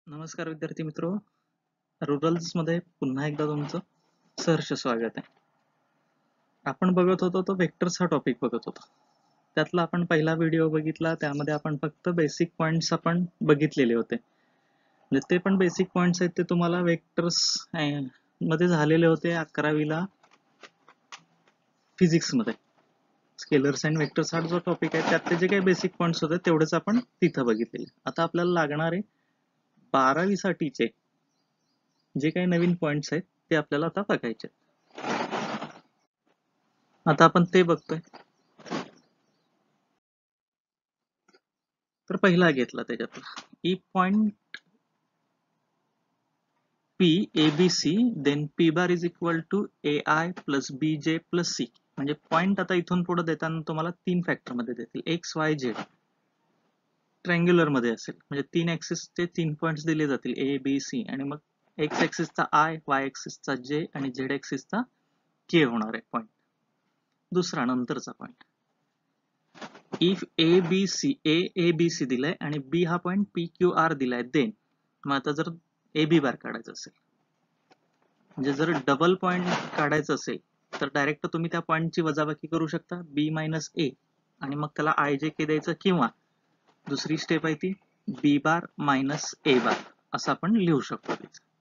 नमस्कार विद्यार्थी मित्रो, रुरल्स मध्ये पुन्हा एकदा तुमचं सहर्ष स्वागत आहे. आपण बघत होतो तो वेक्टर्स हा टॉपिक बघत होतो. त्यातला आपण पहिला व्हिडिओ बघितला, त्यामध्ये आपण फक्त बेसिक पॉइंट्स आपण बघितलेले होते. म्हणजे ते पण बेसिक पॉइंट्स आहेत ते तुम्हाला वेक्टर्स मध्ये झालेले होते 11वीला फिजिक्स मध्ये. स्केलर्स अँड वेक्टर्स हा जो टॉपिक आहे त्यातले जे काही बेसिक पॉइंट्स होते तेवढेच आपण तिथं बघितले. आता आपल्याला लागणार आहे 12वी साठीचे जे काही नवीन पॉइंट्स आहेत ते आपल्याला आता बघायचे. आता आपण ते बघतोय. तर पहिला घेतला त्याच्यातला E point P A B C then P bar is equal to A I plus B J plus C. म्हणजे पॉइंट आता इथून पुढे देताना तुम्हाला 3 फॅक्टर मध्ये देतील. एक्स वाय झेड ट्रँग्युलर मध्ये असेल, म्हणजे 3 ऍक्सिसचे 3 पॉइंट्स दिले जातील ए बी सी, आणि मग एक्स ऍक्सिसचा आय, वाय ऍक्सिसचा जे आणि झेड ऍक्सिसचा के होणार आहे पॉइंट. दुसरा नंतरचा point if A B C A B C दिलाय आणि बी हा पॉइंट पी क्यू आर दिलाय, देन मग आता जर ए बी बार काढायचं असेल, म्हणजे जर डबल पॉइंट काढायचं असेल तर डायरेक्ट तुम्ही त्या पॉइंटची वजाबाकी करू शकता बी मायनस ए आणि मग त्याला आय जे के द्यायचं, किंवा दुसरी स्टेप आहे ती बी बार मायनस ए बार असं आपण लिहू शकतो.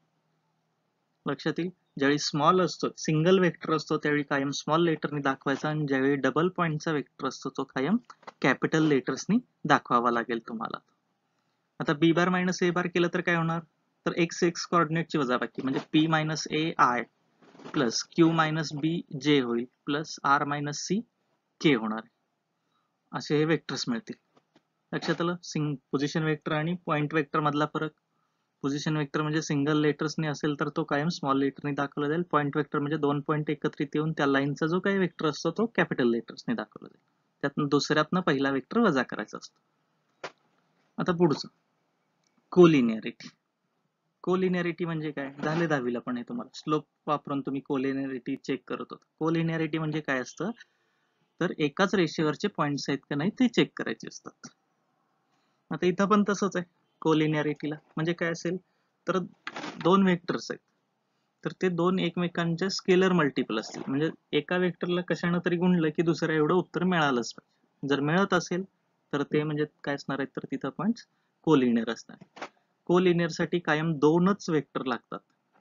लक्षात येईल, ज्यावेळी स्मॉल असतो सिंगल वेक्टर असतो त्यावेळी कायम स्मॉल लेटरनी दाखवायचा, आणि ज्यावेळी डबल पॉइंटचा वेक्टर असतो तो कायम कॅपिटल लेटर्सनी दाखवावा लागेल तुम्हाला. आता बी बार मायनस ए बार केलं तर काय होणार, तर एक्स एक्स कोऑर्डिनेटची वजाबाकी म्हणजे P minus A I plus Q minus B J होईल plus R minus C K होणार. असे हे वेक्टर्स मिळतील. लक्षात आलं पोझिशन वेक्टर आणि पॉइंट वेक्टर मधला फरक. पोझिशन वेक्टर म्हणजे सिंगल लेटर्सने असेल तर तो कायम स्मॉल लेटरने दाखवला जाईल. पॉइंट वेक्टर म्हणजे 2 पॉइंट एकत्रित येऊन त्या लाईनचा जो काही वेक्टर असतो तो कॅपिटल लेटर्सने दाखवला जाईल. त्यातून दुसऱ्यातनं पहिला वेक्टर वजा करायचा असतो. आता पुढचं कोलिनियरिटी. कोलिनियरिटी म्हणजे काय, झाले 10वीला पण हे तुम्हाला स्लोप वापरून तुम्ही कोलिनियरिटी चेक करत होता. कोलिनियरिटी म्हणजे काय असतं, तर एकाच रेषेवरचे पॉइंट्स आहेत का नाही ते चेक करायचे असतात. आता इथं पण तसंच आहे. कोलिनियरिटीला म्हणजे काय असेल, तर 2 वेक्टर्स आहेत तर ते 2 एकमेकांच्या स्केलर मल्टिपल असतील, म्हणजे एका वेक्टरला कशानं तरी गुणलं की दुसऱ्या एवढं उत्तर मिळालंच पाहिजे. जर मिळत असेल तर ते म्हणजे काय असणार आहेत, तर तिथं पॉइंट्स कोलिनियर असणार. कोलिनियर साठी कायम 2च वेक्टर लागतात.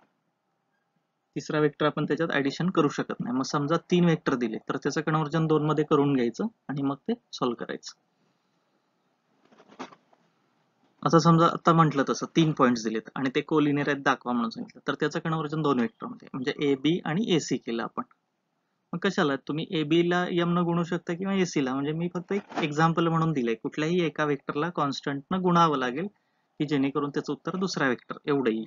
तिसरा वेक्टर आपण त्याच्यात ऍडिशन करू शकत नाही. मग समजा 3 वेक्टर दिले तर त्याचं कन्वर्जन 2 मध्ये करून घ्यायचं आणि मग ते सॉल्व्ह करायचं. असं समजा आता म्हटलं तसं 3 पॉइंट्स दिलेत आणि ते कोलिनियर आहेत दाखवा म्हणून सांगितलं, तर त्याचं कन्वर्जन 2 वेक्टर मध्ये म्हणजे ए बी आणि ए सी केलं आपण. मग कशाला तुम्ही ए बी ला एम न गुणू शकता किंवा ए सी ला, म्हणजे मी फक्त एक एक्झाम्पल म्हणून दिलंय. कुठल्याही एका वेक्टरला कॉन्स्टंट न गुणावं लागेल की जेणेकरून त्याचं उत्तर दुसरा वेक्टर एवढं येईल.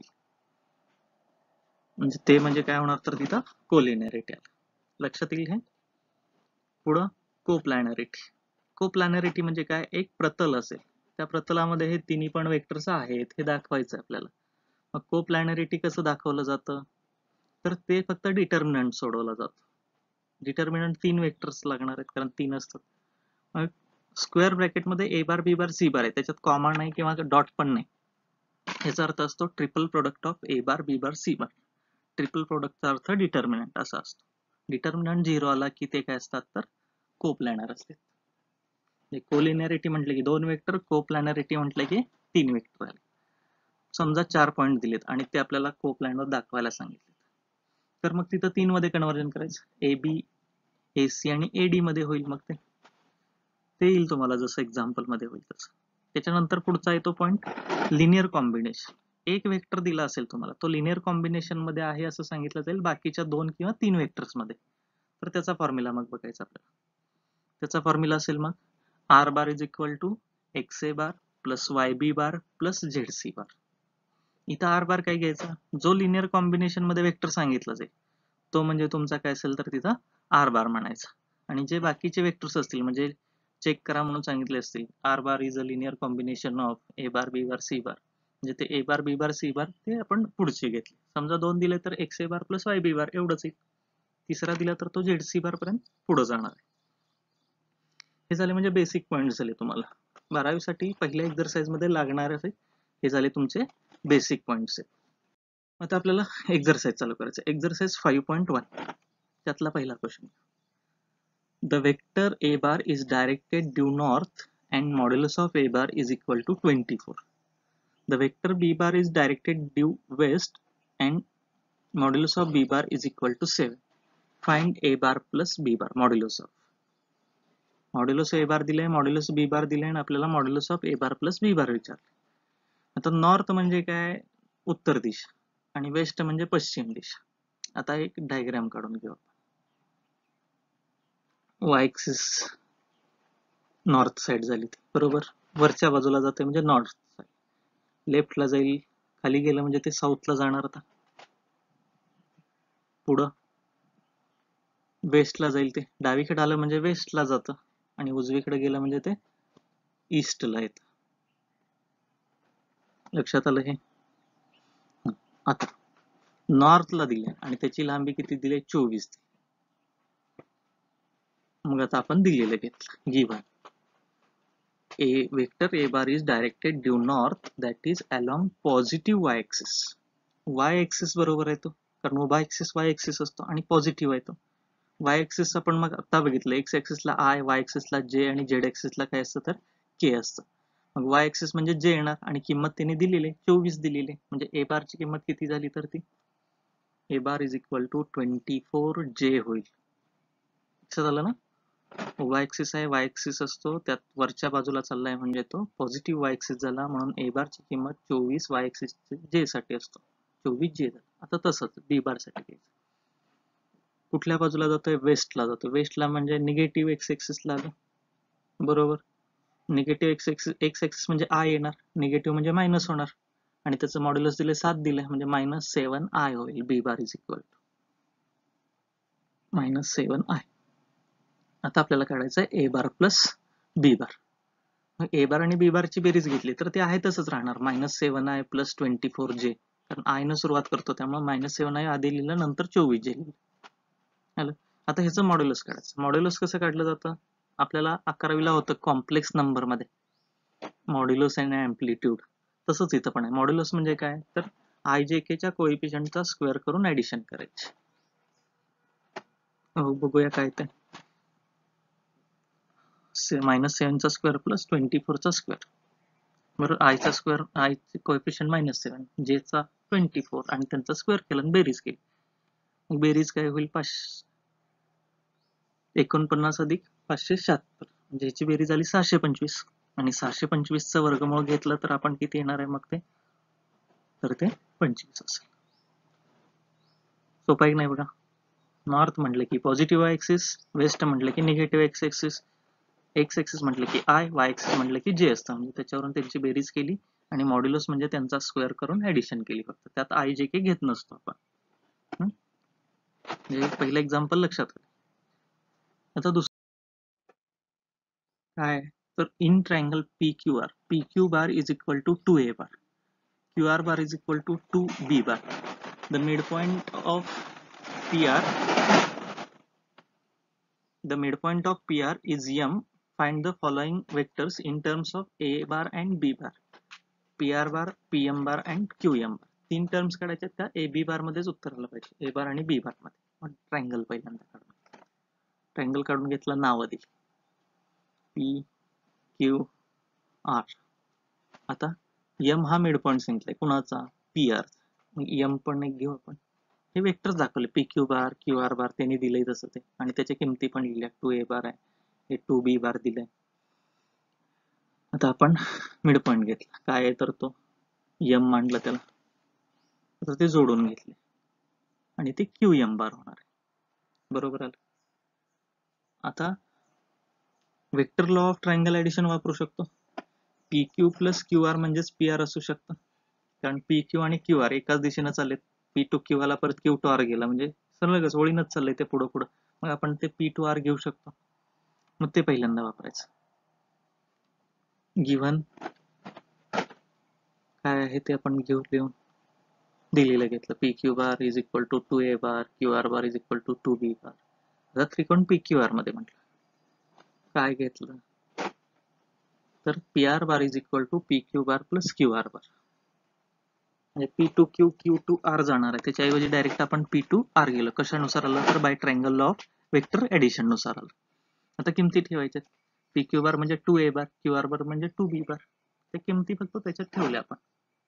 म्हणजे ते म्हणजे काय होणार, तर तिथं कोलिनियरिटी आलं. लक्षात येईल हे. पुढं कोप्लॅनरिटी. कोप्लॅनरिटी म्हणजे काय, एक प्रतल असेल त्या प्रतलामध्ये हे तिन्ही पण वेक्टर्स आहेत हे दाखवायचं आपल्याला. मग कोप्लॅनरिटी कसं दाखवलं जातं, तर ते फक्त डिटर्मिनंट सोडवलं जातं. डिटर्मिनंट 3 वेक्टर्स लागणार आहेत कारण 3 असतात. मग स्क्वेअर ब्रॅकेट मध्ये ए bar b bar c bar आहे, त्याच्यात कॉमा नाही किंवा डॉट पण नाही. याचा अर्थ असतो triple product of A bar b bar c bar. Triple प्रोडक्टचा अर्थ डिटर्मिनंट असा असतो. डिटर्मिनंट 0 आला की ते काय असतात, तर कोप्लॅनर असते. कोलिनियरिटी म्हटलं की 2 वेक्टर, कोप्लॅनरिटी म्हटलं की 3 वेक्टर आले. समजा 4 पॉइंट दिलेत आणि ते आपल्याला कोप्लॅनर दाखवायला सांगितले, तर मग तिथं 3 मध्ये कन्वर्जन करायचं. ए बी ए सी आणि ए डी मध्ये होईल. मग ते येईल तुम्हाला जसं एक्झाम्पल मध्ये होईल तसं. त्याच्यानंतर पुढचा येतो पॉइंट लिनियर कॉम्बिनेशन. एक वेक्टर दिला असेल तुम्हाला, तो लिनियर कॉम्बिनेशन मध्ये आहे असं सांगितलं जाईल बाकीच्या 2 किंवा 3 वेक्टर्स मध्ये, तर त्याचा फॉर्म्युला मग बघायचा आपल्याला. त्याचा फॉर्म्युला असेल मग r bar is equal to x A bar plus Y B bar plus Z C bar. इथं आर बार काय घ्यायचा, जो लिनियर कॉम्बिनेशन मध्ये वेक्टर सांगितलं जाईल तो म्हणजे तुमचा काय असेल, तर तिथं आर बार म्हणायचा. आणि जे बाकीचे वेक्टर्स असतील म्हणजे चेक करा म्हणून सांगितले असतील, r bar is a linear combination of A bar b bar c bar, म्हणजे ते ए बार बी बार सी बार ते आपण पुढचे घेतले. समजा 2 दिले तर एक्स ए bar plus Y B bar एवढंच येईल. तिसरा दिला तर तो झेड सी बार पर्यंत पुढे जाणार आहे. हे झाले म्हणजे बेसिक पॉइंट झाले तुम्हाला 12वी साठी पहिल्या एक्झरसाइज मध्ये लागणारे. हे झाले तुमचे बेसिक पॉइंट्स आहेत. आता आपल्याला एक्झरसाइज चालू करायचं. एक्झरसाइज 5.1 त्यातला पहिला question. The vector a bar is directed due north and modulus of a bar is equal to 24. The vector b bar is directed due west and modulus of b bar is equal to 7. Find a bar plus b bar modulus of. Modulus a bar दिले, modulus b bar दिले आणि आपल्याला modulus of A bar plus b bar विचारले. आता north म्हणजे काय, उत्तर दिशा, आणि वेस्ट म्हणजे पश्चिम दिशा. आता एक डायग्राम काढून घेऊ आपण. वाय एक्सिस नॉर्थ साइड झाली ती, बरोबर. वरच्या बाजूला जाते म्हणजे नॉर्थ साइड, लेफ्टला जाईल, खाली गेलं म्हणजे ते साऊथला जाणार. आता पुढं वेस्टला जाईल, ते डावीकडे आलं म्हणजे वेस्टला जातं आणि उजवीकडे गेलं म्हणजे ते ईस्टला येतं. लक्षात आलं हे. आता नॉर्थला दिले आणि त्याची लांबी किती दिली, 24. मग आता आपण दिलेलं घेतलं. Given a vector a bar is directed due north that is along positive y axis. y axis बरोबर आहे तो, कारण उभा एक्सिस y axis असतो आणि पॉझिटिव्ह आहे तो. y axis आपण मग आता बघितलं, x axis ला i, y axis ला j आणि z axis ला काय असतं तर k असतं. मग y axis म्हणजे j येणार आणि किंमत त्याने दिलेली 24 दिलेली, म्हणजे a बार ची किंमत किती झाली तर ती a bar is equal to 24j होईल. लक्षात आलं ना. y एक्सिस आहे, y एक्सिस असतो, त्यात वरच्या बाजूला चाललाय म्हणजे तो पॉझिटिव्ह y एक्सिस झाला, म्हणून a बार ची किंमत 24 y एक्सिस j साठी असतो, 24j झाला. आता तसंच b बार साठी घ्यायचं. कुठल्या बाजूला जातोय, वेस्टला जातो. वेस्टला म्हणजे निगेटिव्ह x एक्सिस ला आलं, बरोबर. निगेटिव्ह x एक्सिस म्हणजे i येणार, निगेटिव्ह म्हणजे मायनस होणार आणि त्याचं मॉड्युलस दिले 7 दिले म्हणजे -7i होईल. b bar is equal to -7i. आता आपल्याला काढायचं आहे ए बार प्लस बी बार. मग ए बार आणि बी बारची बेरीज घेतली तर ते आहे तसंच राहणार, -7i प्लस 24j, कारण आय न सुरुवात करतो त्यामुळे -7i आधी लिहिलं, नंतर 24j लिहिलं. आता ह्याचं मॉड्युलस काढायचं. मॉड्युलस कसं काढलं जातं, आपल्याला 11वीला होतं कॉम्प्लेक्स नंबर मध्ये मॉड्युलस आणि अँप्लिट्यूड. तसंच इथं पण आहे. मॉड्युलस म्हणजे काय तर IJK च्या कोएफिशियंटचा स्क्वेअर करून ऍडिशन करायची. बघूया काय ते. -7 चा स्क्वेअर प्लस 24 चा स्क्वेअर, बरोबर. आय चा स्क्वेअर, आय चे कोएफिशियंट -7, जे चा 24 आणि त्यांचा स्क्वेअर केला आणि बेरीज केली. मग बेरीज काय होईल, 49 अधिक 576, म्हणजे याची बेरीज आली 625 आणि 625 चा वर्गमूळ घेतलं तर आपण किती येणार आहे मग ते, तर ते 25 असेल. सोपा एक नाही बघा. नॉर्थ म्हटलं की पॉझिटिव्ह एक्सिस, वेस्ट म्हटलं की negative x axis, x axis म्हटलं की आय, वाय एक्सिस म्हटलं की जे असतं, म्हणजे त्याच्यावरून त्यांची बेरीज केली आणि मॉड्युलस म्हणजे त्यांचा स्क्वेअर करून ऍडिशन केली. फक्त त्यात आय जे के घेत नसतो आपण. म्हणजे पहिलं एक्झाम्पल लक्षात घ्या. आता दुसरं काय तर in triangle p Q R, p Q bar is equal to 2a bar, q R bar is equal to 2b bar. The mid point of p r, the midpoint of PR is M. Find the following vectors in terms of A bar and B bar. PR bar, PM bar and QM bar. 3 terms काढायच्या, त्या A B bar मध्येच उत्तर आलं पाहिजे, ए बार आणि B bar मध्ये. Triangle पहिल्यांदा काढून, ट्रायंगल काढून घेतलं, नाव दिली P Q R. आता M हा मिड पॉइंट सांगितलाय कुणाचा, PR. मग M पण एक घेऊ आपण. हे वेक्टर्स दाखवले, p Q bar, q R bar त्यांनी दिलंय तसं ते, आणि त्याच्या किमती पण लिहिल्या. 2a बार आहे, हे 2b बार दिलंय. आता आपण मिड पॉइंट घेतला, काय आहे तर तो M मांडलं त्याला, आता ते जोडून घेतले आणि ते QM बार होणार आहे, बरोबर आलं. आता vector law of triangle addition वापरू शकतो. PQ प्लस QR म्हणजेच PR असू शकतं, कारण PQ आणि QR एकाच दिशेनं चाललेत. P टू Q आला, परत Q टू R गेला, म्हणजे सलगच ओळीनच चाललंय ते पुढं पुढं. मग आपण ते P टू R घेऊ शकतो. मग ते पहिल्यांदा वापरायचं. गिव्हन काय आहे ते आपण घेऊ, लिहून दिलेलं घेतलं. P Q bar is equal to 2a bar, q R bar is equal to 2b bar. आता त्रिकोण पी क्यू आर मध्ये म्हटलं काय घेतलं तर p R bar is equal to p Q bar plus Q R bar. म्हणजे P2Q Q2R जाणार आहे, त्याच्याऐवजी डायरेक्ट आपण P2R गेलो. कशानुसार आलं तर by triangle law of vector addition नुसार आलं. आता किमती ठेवायच्या. PQ बार म्हणजे 2A बार, QR बार म्हणजे 2B बार. त्या किमती फक्त त्याच्यात ठेवल्या आपण.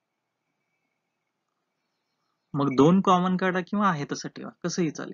मग 2 कॉमन काढा किंवा आहे तसं ठेवा, कसंही चालेल.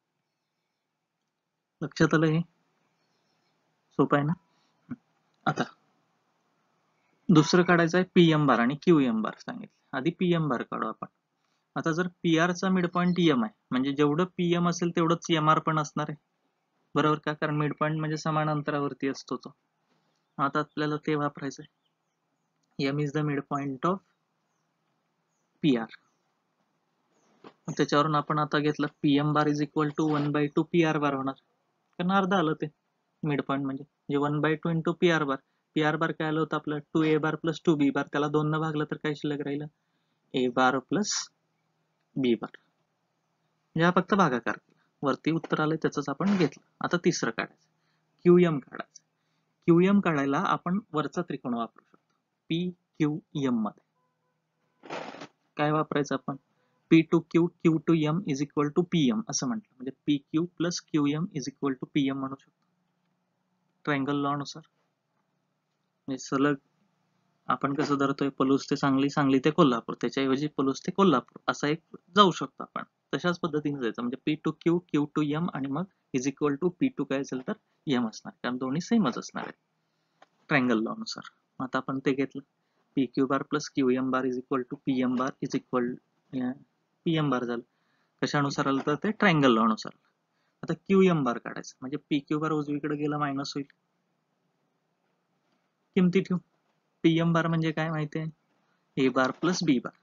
लक्षात आलं हे? सोपं आहे ना? आता दुसरं काढायचं आहे PM बार आणि QM बार सांगितलं. आधी PM बार काढू आपण. आता जर PR चा मिड पॉईंट M आहे, म्हणजे जेवढं PM असेल तेवढंच MR पण असणार आहे. बरोबर का? कारण मिड पॉईंट म्हणजे समान अंतरावरती असतो तो. आता आपल्याला ते वापरायचं आहे. M is the mid point of PR. त्याच्यावरून आपण आता घेतलं PM bar is equal to 1/2 PR bar होणार. कारण अर्धा आलं ते मिड पॉईंट म्हणजे 1/2 into PR bar. PR bar काय आलं होतं आपलं 2A बार प्लस 2B बार. त्याला 2 न भागलं तर काय शिल्लक राहिलं? A bar plus B bar. म्हणजे हा फक्त भागाकार. वरती उत्तर आलं त्याच आपण घेतलं. आता तिसरं काढायचं, QM काढायचं. QM काढायला आपण वरचा त्रिकोण वापरू शकतो. PQM मध्ये काय वापरायचं आपण? P2Q Q2M is equal to PM असं म्हटलं, म्हणजे PQ plus QM is equal to PM म्हणू शकतो ट्रायंगल लॉ नुसार. म्हणजे सलग आपण कसं धरतोय पलूस ते सांगली, सांगली ते कोल्हापूर, त्याच्याऐवजी पलूस ते कोल्हापूर असा एक जाऊ शकतो आपण. तशाच पद्धतीने जायचं, म्हणजे P2Q Q2M आणि मग इज इक्वल टू P2 काय असेल तर M असणार, कारण दोन्ही सेमच असणार आहे ट्रायंगल लॉ नुसार. आता आपण ते घेतलं. PQ bar plus QM bar is equal to PM bar is equal PM bar झालं. कशानुसार आलं तर ते ट्रायंगल लॉ नुसार. आता QM बार काढायचं, म्हणजे PQ बार उजवीकडे गेला मायनस होईल. किमती ठेवू. PM बार म्हणजे काय माहिती आहे? A bar plus B bar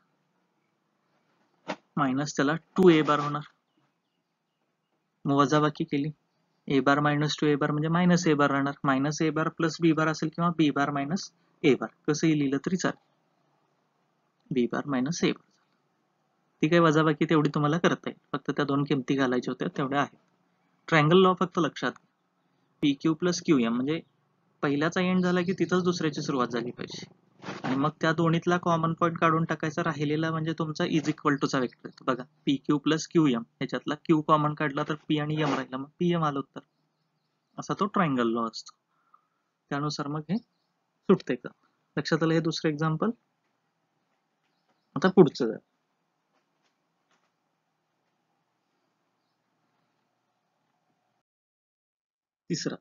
minus त्याला 2A बार होणार. मग वजाबाकी केली. A बार मायनस 2A बार म्हणजे मायनस A बार राहणार. Minus A bar plus B bar असेल किंवा B bar minus A bar, कसंही लिहिलं तरी चालेल. B bar minus A bar. ती काही वजाबाकी तेवढी तुम्हाला करता येईल, फक्त त्या दोन किमती घालायच्या होत्या तेवढ्या आहेत. ट्रायंगल लॉ फक्त लक्षात घ्या. PQ प्लस QM म्हणजे पहिल्याचा एंड झाला की तिथंच दुसऱ्याची सुरुवात झाली पाहिजे, आणि मग त्या दोन्हीतला कॉमन पॉईंट काढून टाकायचा. राहिलेला म्हणजे तुमचा इज इक्वल टूचा वेक्टर येतो बघा. PQ प्लस QM, ह्याच्यातला Q कॉमन काढला तर P आणि M राहिला, मग PM आलं उत्तर. असा तो ट्रायंगल लॉ असतो. त्यानुसार मग हे सुटते का. लक्षात आलं हे दुसरं एक्झाम्पल. आता पुढचं तिसरा.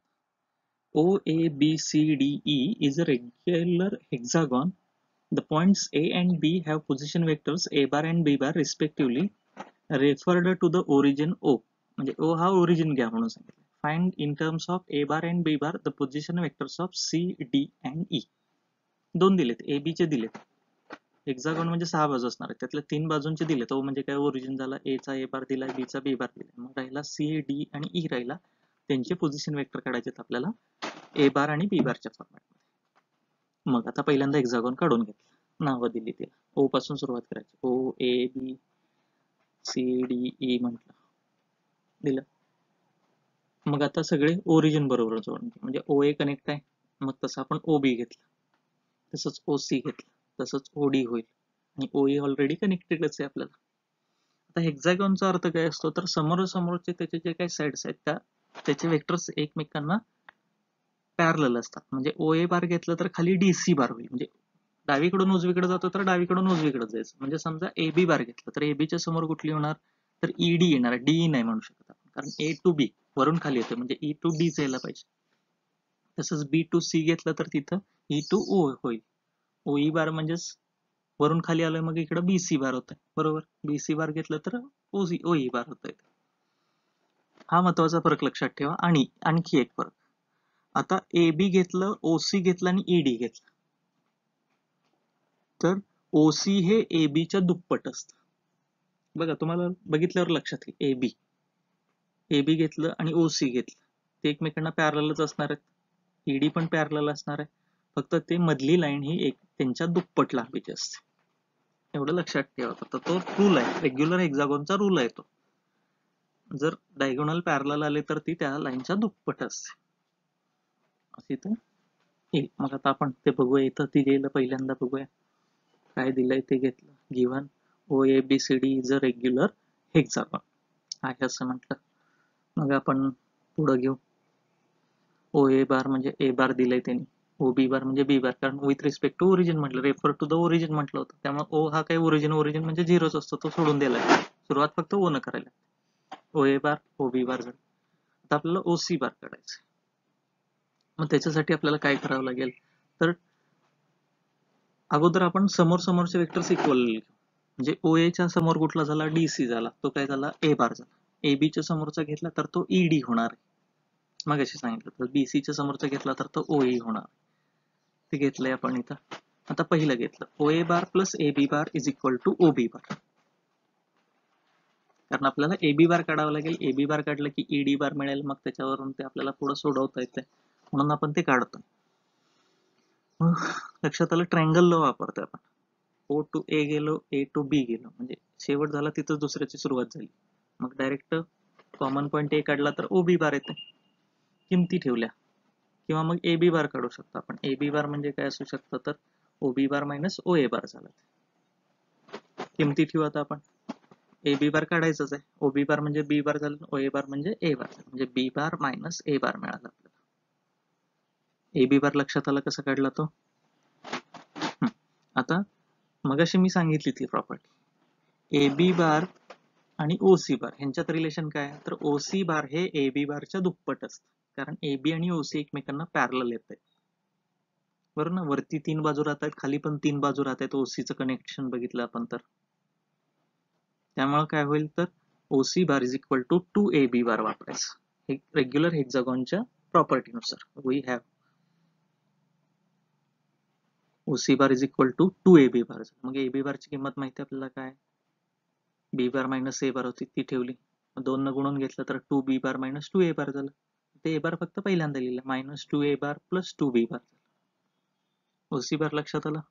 OABCDE is a regular hexagon. The points A and B have position vectors A bar and B bar respectively referred to the origin O. म्हणजे O हा origin घ्या म्हणून सांगितलं. Find in terms of A bar and B bar the position vectors of C, D and E. दोन दिलेत, A B चे दिलेत. Hexagon म्हणजे 6 बाजू असणार आहेत, त्यातल्या 3 बाजूंचे दिलेत. O म्हणजे काय ओरिजिन झाला, A चा A बार दिला, B चा B बार दिला. मग राहिला C, D आणि E राहिला. त्यांचे पोझिशन वेक्टर काढायचे आपल्याला A बार आणि B बारच्या फॉर्मॅटमध्ये. मग आता पहिल्यांदा हेक्सागॉन काढून घेतलं, नावं दिली तिला. O पासून सुरुवात करायची. O A B C D E म्हटलं, दिलं. मग आता सगळे ओरिजिन बरोबर जोडून, म्हणजे OA कनेक्ट आहे, मग तसं आपण OB घेतलं, तसंच OC घेतलं, तसंच OD होईल, आणि OE ऑलरेडी कनेक्टेडच आहे आपल्याला. आता हेक्सागॉनचा अर्थ काय असतो तर समोरासमोरचे त्याचे जे काही साइड्स आहेत त्या त्याचे वेक्टर्स एकमेकांना पॅरलल असतात. म्हणजे OA बार घेतलं तर खाली DC बार होईल, म्हणजे डावीकडून उजवीकडे जातो तर डावीकडून उजवीकडे जायचं. म्हणजे समजा AB बार घेतलं तर AB च्या समोर कुठली होणार तर ED येणार. DE नाही म्हणू शकत आपण, कारण A to B वरून खाली येतं, म्हणजे E to D यायला पाहिजे. तसंच B to C घेतलं तर तिथं E to O होईल. OE बार म्हणजेच वरून खाली आलोय, मग इकडे BC बार होतंय, बरोबर. BC बार घेतलं तर OE बार होतंय. हा महत्वाचा फरक लक्षात ठेवा. आणि आणखी एक फरक, आता AB घेतलं, OC घेतलं आणि ED घेतलं तर OC हे AB च्या दुप्पट असतं. बघा तुम्हाला बघितल्यावर लक्षात येईल. AB घेतलं आणि OC घेतलं, ते एकमेकांना पॅरलच असणार आहेत. ED पण पॅरलल असणार आहे, फक्त ते मधली लाईन ही एक त्यांच्या दुप्पट लांबीची असते. एवढं लक्षात ठेवा. फक्त तो रूल आहे, रेग्युलर हेक्सागॉनचा रूल आहे तो. जर डायगोनल पॅरलल आले तर ती त्या लाईनच्या दुप्पट असते. असे तर येईल. मग आता आपण ते बघूया. इथं ती गेलं पहिल्यांदा बघूया काय दिलंय ते घेतलं given OABCD is a regular hexagon आहे असं म्हटलं. मग आपण पुढे घेऊ. OA बार म्हणजे A बार दिलंय त्यांनी, OB बार म्हणजे B बार, कारण विथ रिस्पेक्ट टू ओरिजिन म्हटलं, रेफर टू द ओरिजिन म्हटलं होतं, त्यामुळे O हा काही ओरिजिन म्हणजे झिरोच असतो, तो सोडून दिलाय. सुरुवात फक्त O न करायला. OA बार OB बार झालं. आता आपल्याला OC बार काढायचं. मग त्याच्यासाठी आपल्याला काय करावं लागेल, तर अगोदर आपण समोरचे वेक्टर्स इक्वल, म्हणजे OA च्या समोर कुठला झाला, DC झाला, तो काय झाला, A बार झाला. AB च्या समोरचा घेतला तर तो ED होणार आहे. मग अशी सांगितलं, तर BC च्या समोरचा घेतला तर तो OE होणार. ते घेतलंय आपण इथं. आता पहिलं घेतलं, OA bar plus AB bar is equal to OB bar. कारण आपल्याला AB बार काढावं लागेल. AB बार काढलं की ED बार मिळेल, मग त्याच्यावरून ते आपल्याला पुढे सोडवता येते, म्हणून आपण ते काढतो. लक्षात आलं, ट्रायंगल लॉ वापरतोय आपण. O टू A गेलो, A टू B गेलो, म्हणजे शेवट झाला तिथं दुसऱ्याची सुरुवात झाली. मग डायरेक्ट कॉमन पॉईंट A काढला तर OB बार येते, किमती ठेवल्या, किंवा मग AB बार काढू शकतो आपण. AB बार म्हणजे काय असू शकतं, तर OB bar minus OA bar झाला. किमती ठेवू आता आपण. AB बार काढायचंच आहे, OB बार म्हणजे B बार झालं, OA बार म्हणजे A बार झालं, म्हणजे B bar minus A bar मिळाला आपल्याला. AB बार लक्षात आला कसा काढला तो. आता मगाशी मी सांगितली ती प्रॉपर्टी, AB बार आणि OC बार यांच्यात रिलेशन काय आहे, तर OC बार हे AB बारच्या दुप्पट असतं, कारण AB आणि OC एकमेकांना पॅरलल येत आहेत, बरोबर ना. वरती 3 बाजू राहत आहेत, खाली पण 3 बाजू राहत आहेत, OC चं कनेक्शन बघितलं आपण तर. त्यामुळे काय होईल, तर OC bar is equal to 2AB bar वापरायचं रेग्युलर हेक्सागॉनच्या प्रॉपर्टीनुसार. We have OC bar is equal to 2AB bar. मग AB बारची किंमत माहिती आपल्याला काय, B bar minus A bar होती, ती ठेवली, 2 न गुणून घेतलं तर 2B बार मायनस 2A बार झालं. ते A बार फक्त पहिल्यांदा लिहिलं, minus 2A bar plus 2B bar. OC bar लक्षात आलं.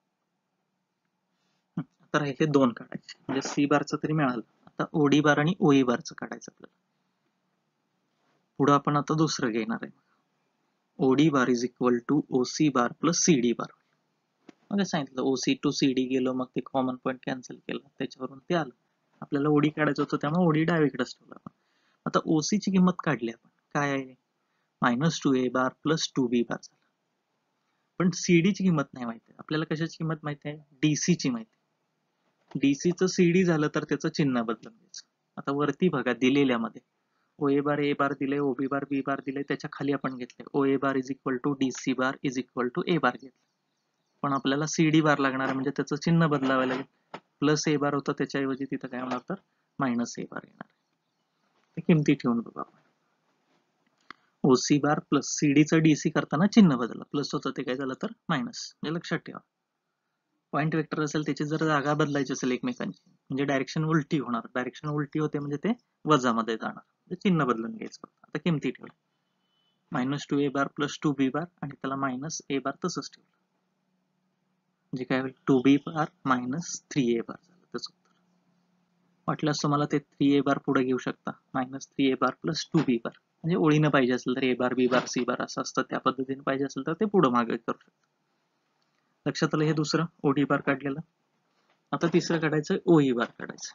आता राहिले 2 काढायचे, म्हणजे C बारचं तरी मिळालं. आता OD बार आणि OE बारचं काढायचं आपल्याला. पुढं आपण आता दुसरं घेणार आहे. OD bar is equal to OC bar plus CD bar. मग सांगितलं OC टू CD गेलो, मग ते कॉमन पॉईंट कॅन्सल केलं, त्याच्यावरून ते आलं. आपल्याला OD काढायचं होतं, त्यामुळे OD डावीकडेच ठेवलं आपण. आता OC ची किंमत काढली आपण, काय आहे, minus 2A bar plus 2B बार झाला. पण CD ची किंमत नाही माहिती आपल्याला. कशाची किंमत माहिती आहे, DC ची माहिती. DC चं CD झालं तर त्याचं चिन्ह बदलून घ्यायचं. आता वरती बघा दिलेल्यामध्ये OA बार A बार दिले, OB बार B बार दिले, त्याच्या खाली आपण घेतले OA bar is equal to DC bar is equal to A bar घेतलं. पण आपल्याला CD बार लागणार आहे, म्हणजे त्याचं चिन्ह बदलावं लागेल. प्लस A बार होतं, त्याच्याऐवजी तिथं काय होणार, तर मायनस A बार येणार. ते किमती ठेवून बघू आपण. OC बार प्लस CD चं DC करताना चिन्ह बदललं, प्लस होतं ते काय झालं तर मायनस. म्हणजे लक्षात ठेवा, पॉईंट वेक्टर असेल त्याची जर जागा बदलायची असेल एकमेकांची, म्हणजे डायरेक्शन उलटी होणार. डायरेक्शन उलटी होते म्हणजे ते वजामध्ये जाणार, म्हणजे चिन्ह बदलून घ्यायचं. आता किमती ठेवलं, minus 2A bar plus 2B बार, आणि त्याला मायनस A बार तसंच ठेवलं, म्हणजे काय होईल, 2B बार मायनस 3A बार झालं. तसं वाटल्यास तुम्हाला ते 3A बार पुढे घेऊ शकता, मायनस 3A बार प्लस 2B बार. म्हणजे ओळीनं पाहिजे असेल तर A bar B bar C बार असं असतं, त्या पद्धतीने पाहिजे असेल तर ते पुढे मागे करू शकता. लक्षात आलं हे दुसरं OD बार काढलेलं. आता तिसरं काढायचं OE बार काढायचं.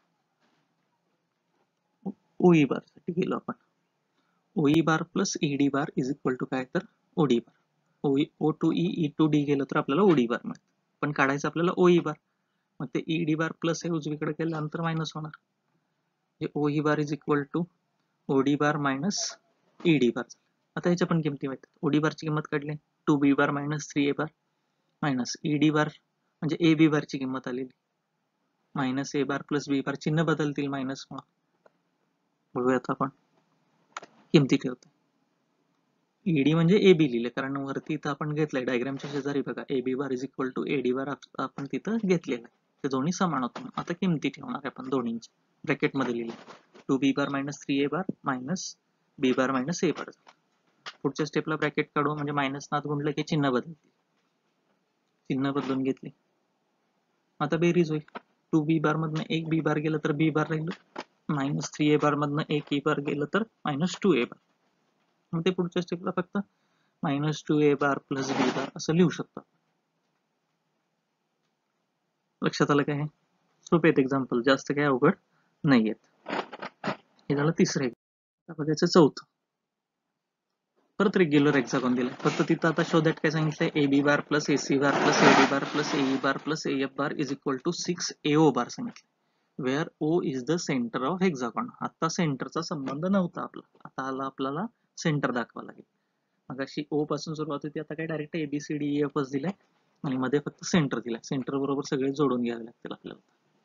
OE बार साठी गेलो आपण, OE bar plus ED bar is equal to काय, तर OD bar. O to E, E to D गेलं तर आपल्याला OD बार मिळतं, पण काढायचं आपल्याला OE बार. मग ते ED बार प्लस हे उजवीकडे केल्यानंतर मायनस होणार, म्हणजे OE bar is equal to OD bar minus ED bar. आता ह्याच्या पण किमती माहिती. OD बारची किंमत काढली, 2B bar minus 3A bar minus ED bar, म्हणजे AB बारची किंमत आलेली, मायनस A bar plus B bar, चिन्ह बदलतील मायनस मुळे. बघूयात आपण किमती ठेवतो. ED म्हणजे AB लिहिले, कारण वरती इथं आपण घेतलंय डायग्रामच्या शेजारी बघा, AB bar is equal to AD bar आपण तिथं घेतलेलं आहे, ते दोन्ही समान होतं. आता किमती ठेवणार आहे आपण दोन्हींची, ब्रॅकेट मध्ये लिहिले, 2B bar minus 3A bar minus B bar minus A bar. पुढच्या स्टेपला ब्रॅकेट काढू, म्हणजे मायनस नात गुणलं की चिन्ह बदलते, चिन्ह बदलून घेतले. आता बेरीज होईल, 2B बार मधनं एक B बार गेलं तर B बार राहिलं, मायनस 3A बार मधनं एक E बार गेलं तर मायनस 2A बार. मग ते पुढच्या स्टेपला फक्त minus 2A bar plus B bar असं लिहू शकतो. लक्षात आलं काय? सोपे आहेत एक्झाम्पल, जास्त काही अवघड नाही आहेत. हे झालं तिसरं एक्झाम्पल. बघायचं चौथं. परत रेग्युलर हेक्सागोन दिलाय, फक्त तिथं आता शो दॅट काय सांगितलंय, a B bar plus a C bar plus a d bar plus a e bar plus a f bar is equal to 6 AO bar सांगितलं. Where o is the centre of hexagon. आता सेंटरचा संबंध नव्हता आपला, आता आपल्याला centre दाखवा लागेल. मग अशी ओ पासून सुरुवात होती, आता काय डायरेक्ट ABCDEF दिलाय आणि मध्ये फक्त सेंटर दिलाय. सेंटर बरोबर सगळे जोडून घ्यावे लागतील आपल्याला.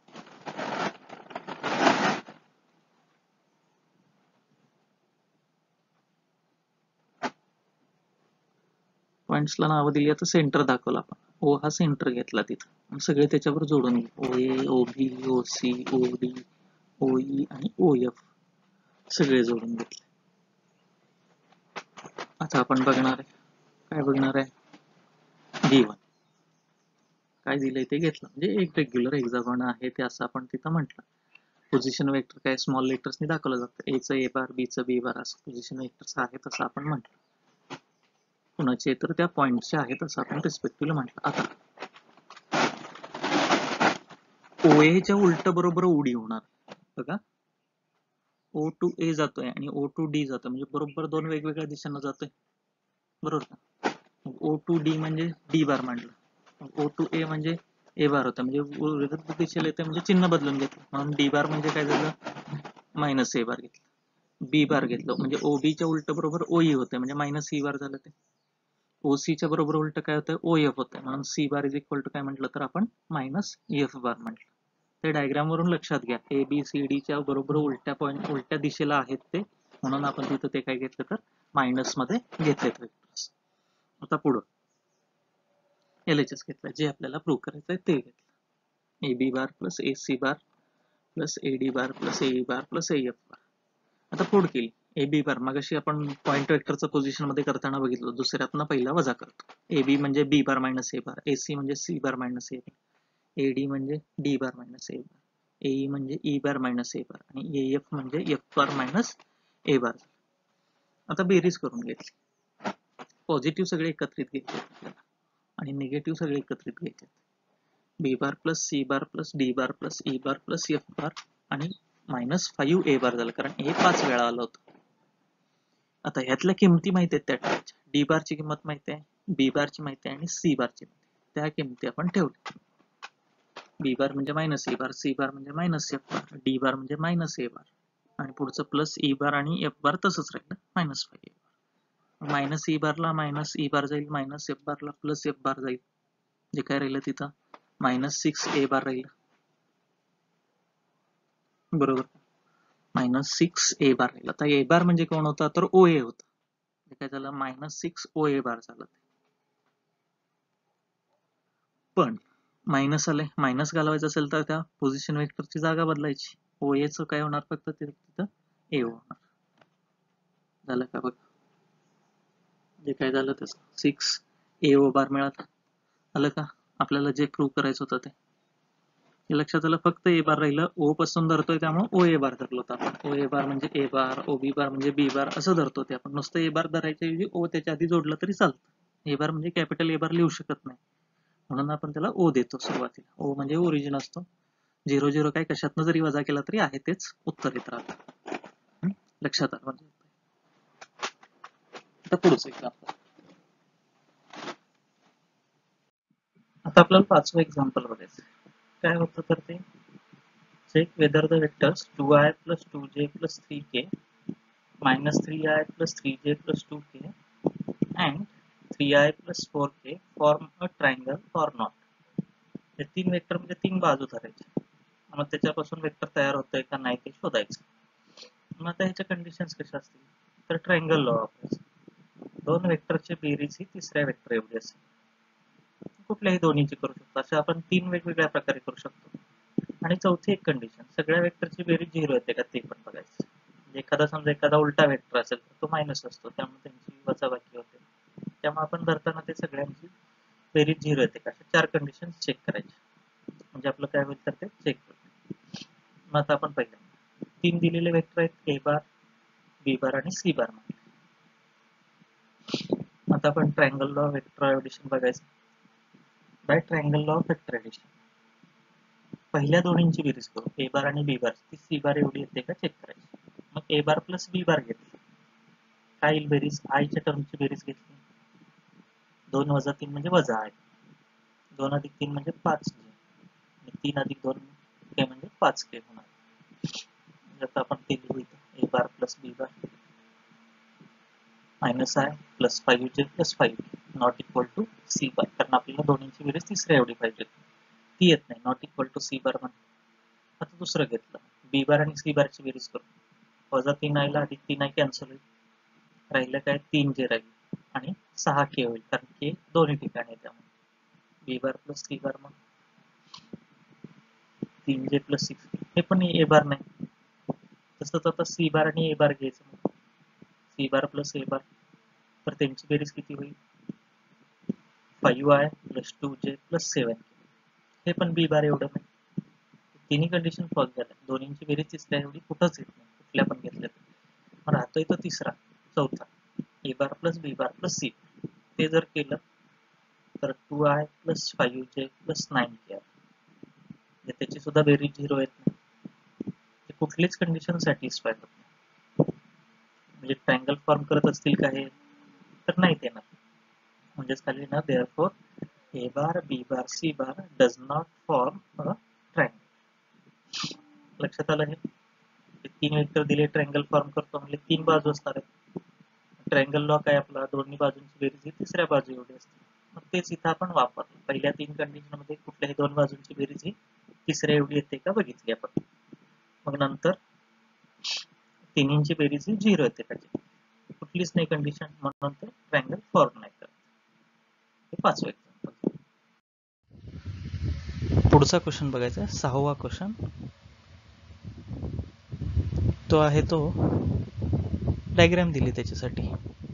पॉइंट्सला नावं दिली, आता सेंटर दाखवलं आपण. ओ हा सेंटर घेतला तिथं, सगळे त्याच्यावर जोडून घे. OA, OB, OC, OD, OE आणि OF सगळे जोडून घेतले. आता आपण बघणार आहे, काय बघणार आहे, B1 काय दिलंय ते घेतलं, म्हणजे एक रेग्युलर हेक्सागॉन आहे ते असं आपण तिथं म्हटलं. पोझिशन वेक्टर काय स्मॉल लेटर्सनी दाखवलं जातं, A चं A बार, B चं B बार, असं पोझिशन वेक्टर्स आहे तसं आपण म्हटलं. कुणाचे तर त्या पॉइंटचे आहेत असं आपण रिस्पेक्टिव्हली म्हटलं. आता OA च्या उलट बरोबर OD होणार बघा. O to A जातोय आणि O to D जातोय, म्हणजे बरोबर दोन वेगवेगळ्या दिशांना जातोय, बरोबर का. O to D म्हणजे D बार मांडलं, O to A म्हणजे A बार होता, म्हणजे विरुद्ध दिशेला येते, म्हणजे चिन्ह बदलून घेतलं, म्हणून D बार म्हणजे काय झालं, मायनस A बार घेतलं. B बार घेतलं म्हणजे OB च्या उलट बरोबर OE होते, म्हणजे मायनस E बार झालं. ते OC च्या बरोबर उलट काय होतं, OF होतं, म्हणून C bar is equal to काय म्हटलं तर आपण मायनस F बार म्हटलं. ते डायग्राम वरून लक्षात घ्या, ABCD च्या बरोबर उलट्या पॉइंट उलट्या दिशेला आहेत ते, म्हणून आपण तिथं ते काय घेतलं तर मायनस मध्ये घेतलेत वेक्टर्स. आता पुढं LHS घेतलं, जे आपल्याला प्रूव्ह करायचं आहे ते घेतलं. AB bar plus AC bar plus AD bar plus AE bar plus AF bar. आता पुढ केली AB बार, मग अशी आपण पॉइंट वेक्टरचं पोझिशन मध्ये करताना बघितलं, दुसऱ्यातनं पहिला वजा करतो. AB म्हणजे B bar minus A bar, AC म्हणजे C bar minus A bar, AD म्हणजे D bar minus A bar, AE म्हणजे E bar minus A bar आणि AF म्हणजे F bar minus A bar. आता बेरीज करून घेतली, पॉझिटिव्ह सगळे एकत्रित घेतले आपल्याला आणि निगेटिव्ह सगळे एकत्रित घ्यायचे. B bar plus C bar plus D bar plus E bar plus F bar आणि मायनस 5 A बार झालं, कारण हे 5 वेळा आलं होतं. आता ह्यातल्या किमती माहिती आहेत त्या ठेवायच्या. D बारची किंमत माहिती आहे, B बारची माहिती आहे आणि C बारची माहिती आहे, त्या किमती आपण ठेवल्या. B बार म्हणजे minus E bar, C bar म्हणजे minus F bar, D bar म्हणजे मायनस A बार आणि पुढचं प्लस E बार आणि F बार तसंच राहिलं, minus 5 A bar. Minus E बारला मायनस E बार जाईल, मायनस F बारला प्लस F बार जाईल, जे काय राहिलं तिथं मायनस 6 A बार राहील, बरोबर. मायनस 6 A बार राहिला. तर A बार म्हणजे कोण होता तर OA होता, काय झालं मायनस 6 OA बार झालं. पण मायनस आले, मायनस घालवायचं असेल तर त्या पोझिशन वेक्टरची जागा बदलायची. OA चं काय होणार, फक्त तिथं A होणार. झालं का बघ, जे काय झालं तसं 6 AO बार मिळाला. आलं का आपल्याला जे प्रूव्ह करायचं होतं ते लक्षात आलं. फक्त A बार राहिलं, O पासून धरतोय त्यामुळे OA बार धरलो होता आपण. OA बार म्हणजे A बार, OB बार म्हणजे B बार असं धरतो ते आपण. नुसतं A बार धरायच्या ऐवजी O त्याच्या आधी जोडलं तरी चालतं. A बार म्हणजे कॅपिटल A बार लिहू शकत नाही, म्हणून आपण त्याला O देतो सुरुवातीला. O म्हणजे ओरिजिन असतो, 0 काय कशातनं जरी वजा केला तरी आहे तेच उत्तर येत राहतं. लक्षात आलं म्हणजे. आता पुढचं एक्झाम्पल, आता आपल्याला 5वं एक्झाम्पल बघायचं. काय होतं तर ते, check whether the vectors 2i plus 2j plus 3k minus 3i plus 3j plus 2k and 3i plus 4k form a triangle or not. हे 3 वेक्टर म्हणजे 3 बाजू धरायचे, मग त्याच्यापासून वेक्टर तयार होतंय का नाही ते शोधायचं. मग आता ह्याच्या कंडिशन्स कशा असतील तर ट्रायंगल लॉ वापरायचं. 2 वेक्टरची बेरीज ही तिसऱ्या वेक्टर एवढी असेल, कुठल्याही दोन्हीची करू शकतो, अशा आपण 3 वेगवेगळ्या प्रकारे करू शकतो. आणि चौथी एक कंडिशन, सगळ्या वेक्टरची बेरीज 0 येते का ते पण बघायचं. म्हणजे एखादा समजा एखादा उलटा वेक्टर असेल तर तो मायनस असतो, त्यामुळे त्यांची वजाबाकी होते, त्यामुळे आपण धरताना ते सगळ्यांची बेरीज 0 येते का, 4 कंडिशन चेक करायचे, म्हणजे आपलं काय होईल तर ते चेक होईल. मग आता आपण पहिल्यांदा 3 दिलेले वेक्टर आहेत, A बार, B बार आणि C बार. आता आपण ट्रायंगल लॉ वेक्टर ऍडिशन बघायचं by triangle law of vector addition. पहिल्या दोन्हींची बेरीज करू, ए बार आणि बी बार, ती सी बार एवढी येते का चेक करायची. मग ए बार प्लस बी बार घेतली, काय येईल बेरीज, आयच्या टर्मची बेरीज घेतली, 2 वजा 3 म्हणजे वजा आय, 2 अधिक 3 म्हणजे 5 आणि 3 अधिक 2 के म्हणजे 5 के होणार. आता आपण ते लिहू इथं, a bar plus b bar minus i plus 5j plus 5 not equal to c bar, कारण आपल्याला दोन्हींची बेरीज तिसऱ्या एवढी पाहिजे, ती येत नाही, not equal to c bar म्हणून. आता दुसरं घेतलं, बी बार आणि सी बारची बेरीज करू, वजा 3 आयला अधिक 3 आय कॅन्सल होईल, राहिलं काय 3 जे राहील आणि 6 के होईल, कारण के दोन्ही ठिकाणी आहे त्यामुळे. बी बार प्लस सी बार, मग 3j प्लस 6, हे पण ए बार नाही, तसंच आता सी बार आणि ए बार घ्यायचं, मग सी बार प्लस ए बार, तर त्यांची बेरीज किती होईल, 5i प्लस 2j प्लस 7, हे पण बी बार एवढं नाही. तिन्ही कंडिशन फॉल्स झाल्या, दोन्हींची बेरीज तिसऱ्या एवढी कुठंच येत नाही, कुठल्या पण घेतल्या. मग राहतोय तो तिसरा, चौथा, a bar plus b bar plus c, ते जर केलं तर 2i plus 5j plus 9k, त्याची सुद्धा बेरीज 0 येत नाही, ते कुठलीच कंडिशन सॅटिस्फाय होत नाही. म्हणजे ट्रायंगल फॉर्म करत असतील का हे, तर नाही देणार, म्हणजेच खाली ना therefore a bar b bar c bar does not form a triangle. लक्षात आलं हे, 3 वेक्टर दिले, ट्रायंगल फॉर्म करतो म्हणजे 3 बाजू असणार आहेत. ट्रायंगल लॉ काय आपला, दोन्ही बाजूंची बेरीज ही तिसऱ्या बाजू एवढी असते, मग तेच इथं आपण वापरलं. पहिल्या 3 कंडिशन मध्ये कुठल्याही 2 बाजूंची बेरीज ही तिसऱ्या एवढी येते का बघितली आपण. मग नंतर तिन्हींची बेरीज ही 0 येते का, कुठलीच नाही कंडिशन, म्हणून ते ट्रायंगल फॉर्म नाही करत. हे 5वे एक्झाम्पल. पुढचा क्वेश्चन बघायचा, 6वा क्वेश्चन, तो आहे तो डायग्राम दिली त्याच्यासाठी.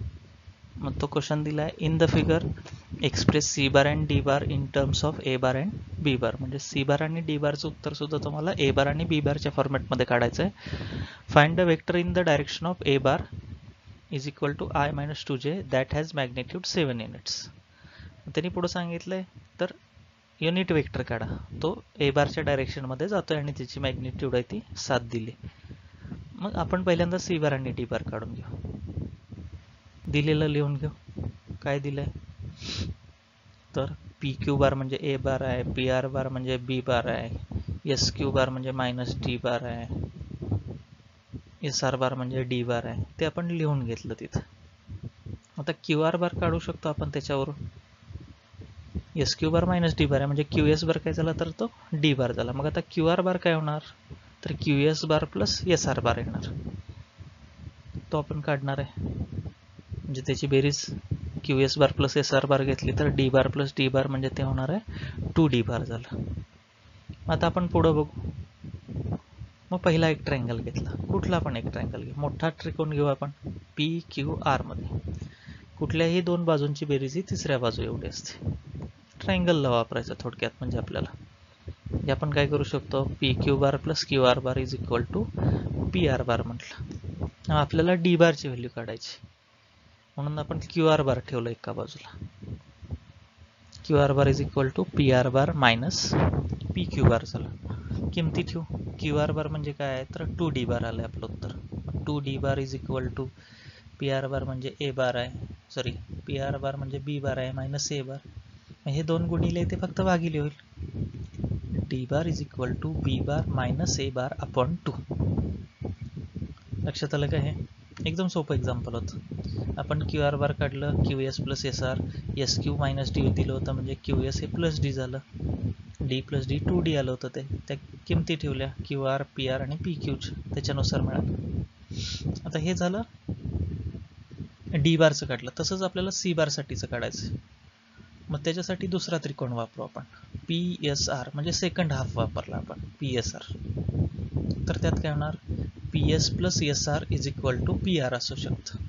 मग तो क्वेश्चन दिलाय, in the figure express c bar and d bar in terms of A bar and b bar. म्हणजे सी बार आणि डी बारचं उत्तर सुद्धा तुम्हाला ए बार आणि बी बारच्या फॉर्मॅटमध्ये काढायचं आहे. Find the vector in the direction of A bar is equal to i minus 2j that has magnitude 7 units. त्यांनी पुढे सांगितलंय तर युनिट वेक्टर काढा, तो ए बारच्या डायरेक्शनमध्ये जातोय आणि त्याची मॅग्नेट्यूड आहे ती 7 दिली. मग आपण पहिल्यांदा सी बार आणि डी बार काढून घेऊ, दिलेलं लिहून घेऊ. काय दिलंय तर पी क्यू बार म्हणजे ए बार आहे, पी आर बार म्हणजे बी बार आहे, एस क्यू बार म्हणजे मायनस डी बार आहे, एस आर बार म्हणजे डी बार आहे, ते आपण लिहून घेतलं तिथं. आता क्यू आर बार काढू शकतो आपण त्याच्यावरून, S Q bar minus D bar आहे म्हणजे क्यू एस बार काय झाला तर तो डी बार झाला. मग आता क्यू आर बार काय होणार तर Q S bar plus S R bar येणार, तो आपण काढणार आहे. म्हणजे त्याची बेरीज Q S bar plus S R bar घेतली तर D bar plus D bar म्हणजे ते होणार आहे 2d बार झालं. आता आपण पुढं बघू. मग पहिला एक ट्रायंगल घेतला, कुठला पण एक ट्रायंगल घेऊ, मोठा त्रिकोण घेऊ आपण पी क्यू आर मध्ये. कुठल्याही 2 बाजूंची बेरीज ही तिसऱ्या बाजू एवढी असते. ट्रायंगलला वापरायचं थोडक्यात, म्हणजे आपल्याला आपण काय करू शकतो, P Q bar plus Q R bar is equal to P R bar म्हटलं. आपल्याला डी बारची व्हॅल्यू काढायची, म्हणून आपण क्यू आर बार ठेवलं एका बाजूला. Q R bar is equal to P R bar minus P Q bar झालं. किमती ठेवू, क्यू आर बार म्हणजे काय तर 2d बार आलं आपलं उत्तर. 2d bar is equal to P R bar म्हणजे ए बार आहे, सॉरी पी आर बार म्हणजे बी बार आहे मायनस ए बार, हे 2 गुणिले ते फक्त भागिले होईल. D bar is equal to B bar minus A bar upon 2. लक्षात आलं का, हे एकदम सोपं एक्झाम्पल होतं. आपण क्यू आर बार काढलं, Q S plus S R, S Q minus D दिलं होतं म्हणजे क्यू एस हे प्लस डी झालं, डी प्लस डी 2d आलं होतं, ते त्या किमती ठेवल्या क्यू आर पी आर आणि पी क्यूच त्याच्यानुसार मिळालं. आता हे झालं डी बारचं काढलं, तसंच आपल्याला सी बार साठीचं काढायचं. मग त्याच्यासाठी दुसरा त्रिकोण वापरू आपण, पी एस आर म्हणजे सेकंड हाफ वापरला आपण पी एस आर. तर त्यात काय होणार, P S plus S R is equal to P R असू शकतं,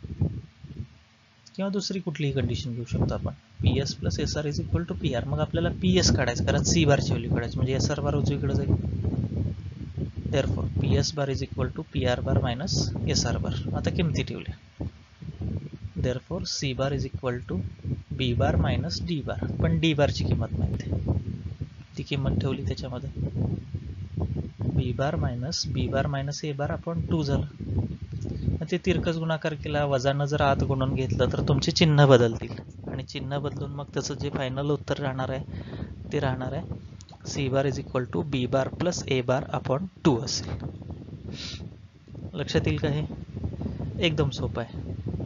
किंवा दुसरी कुठलीही कंडिशन घेऊ शकतो आपण, P S plus S R is equal to P R. मग आपल्याला पी एस काढायचं, कारण सी बारची व्हॅल्यू काढायची, म्हणजे एस आर बार उजवीकडे जाईल. Therefore P S bar is equal to P R bar minus S R bar. आता किमती ठेवल्या, therefore C bar is equal to B bar minus D bar, पण डी बारची किंमत माहिती आहे, ती किंमत ठेवली त्याच्यामध्ये, बी bar minus A bar upon 2 झालं. ते तिरकस गुणाकार केला, वजानं जर आत गुणून घेतलं तर तुमचे चिन्ह बदलतील, आणि चिन्ह बदलून मग त्याचं जे फायनल उत्तर राहणार आहे ते राहणार आहे C bar is equal to B bar plus A bar upon 2 असेल. लक्षात येईल का? हे एकदम सोपं आहे.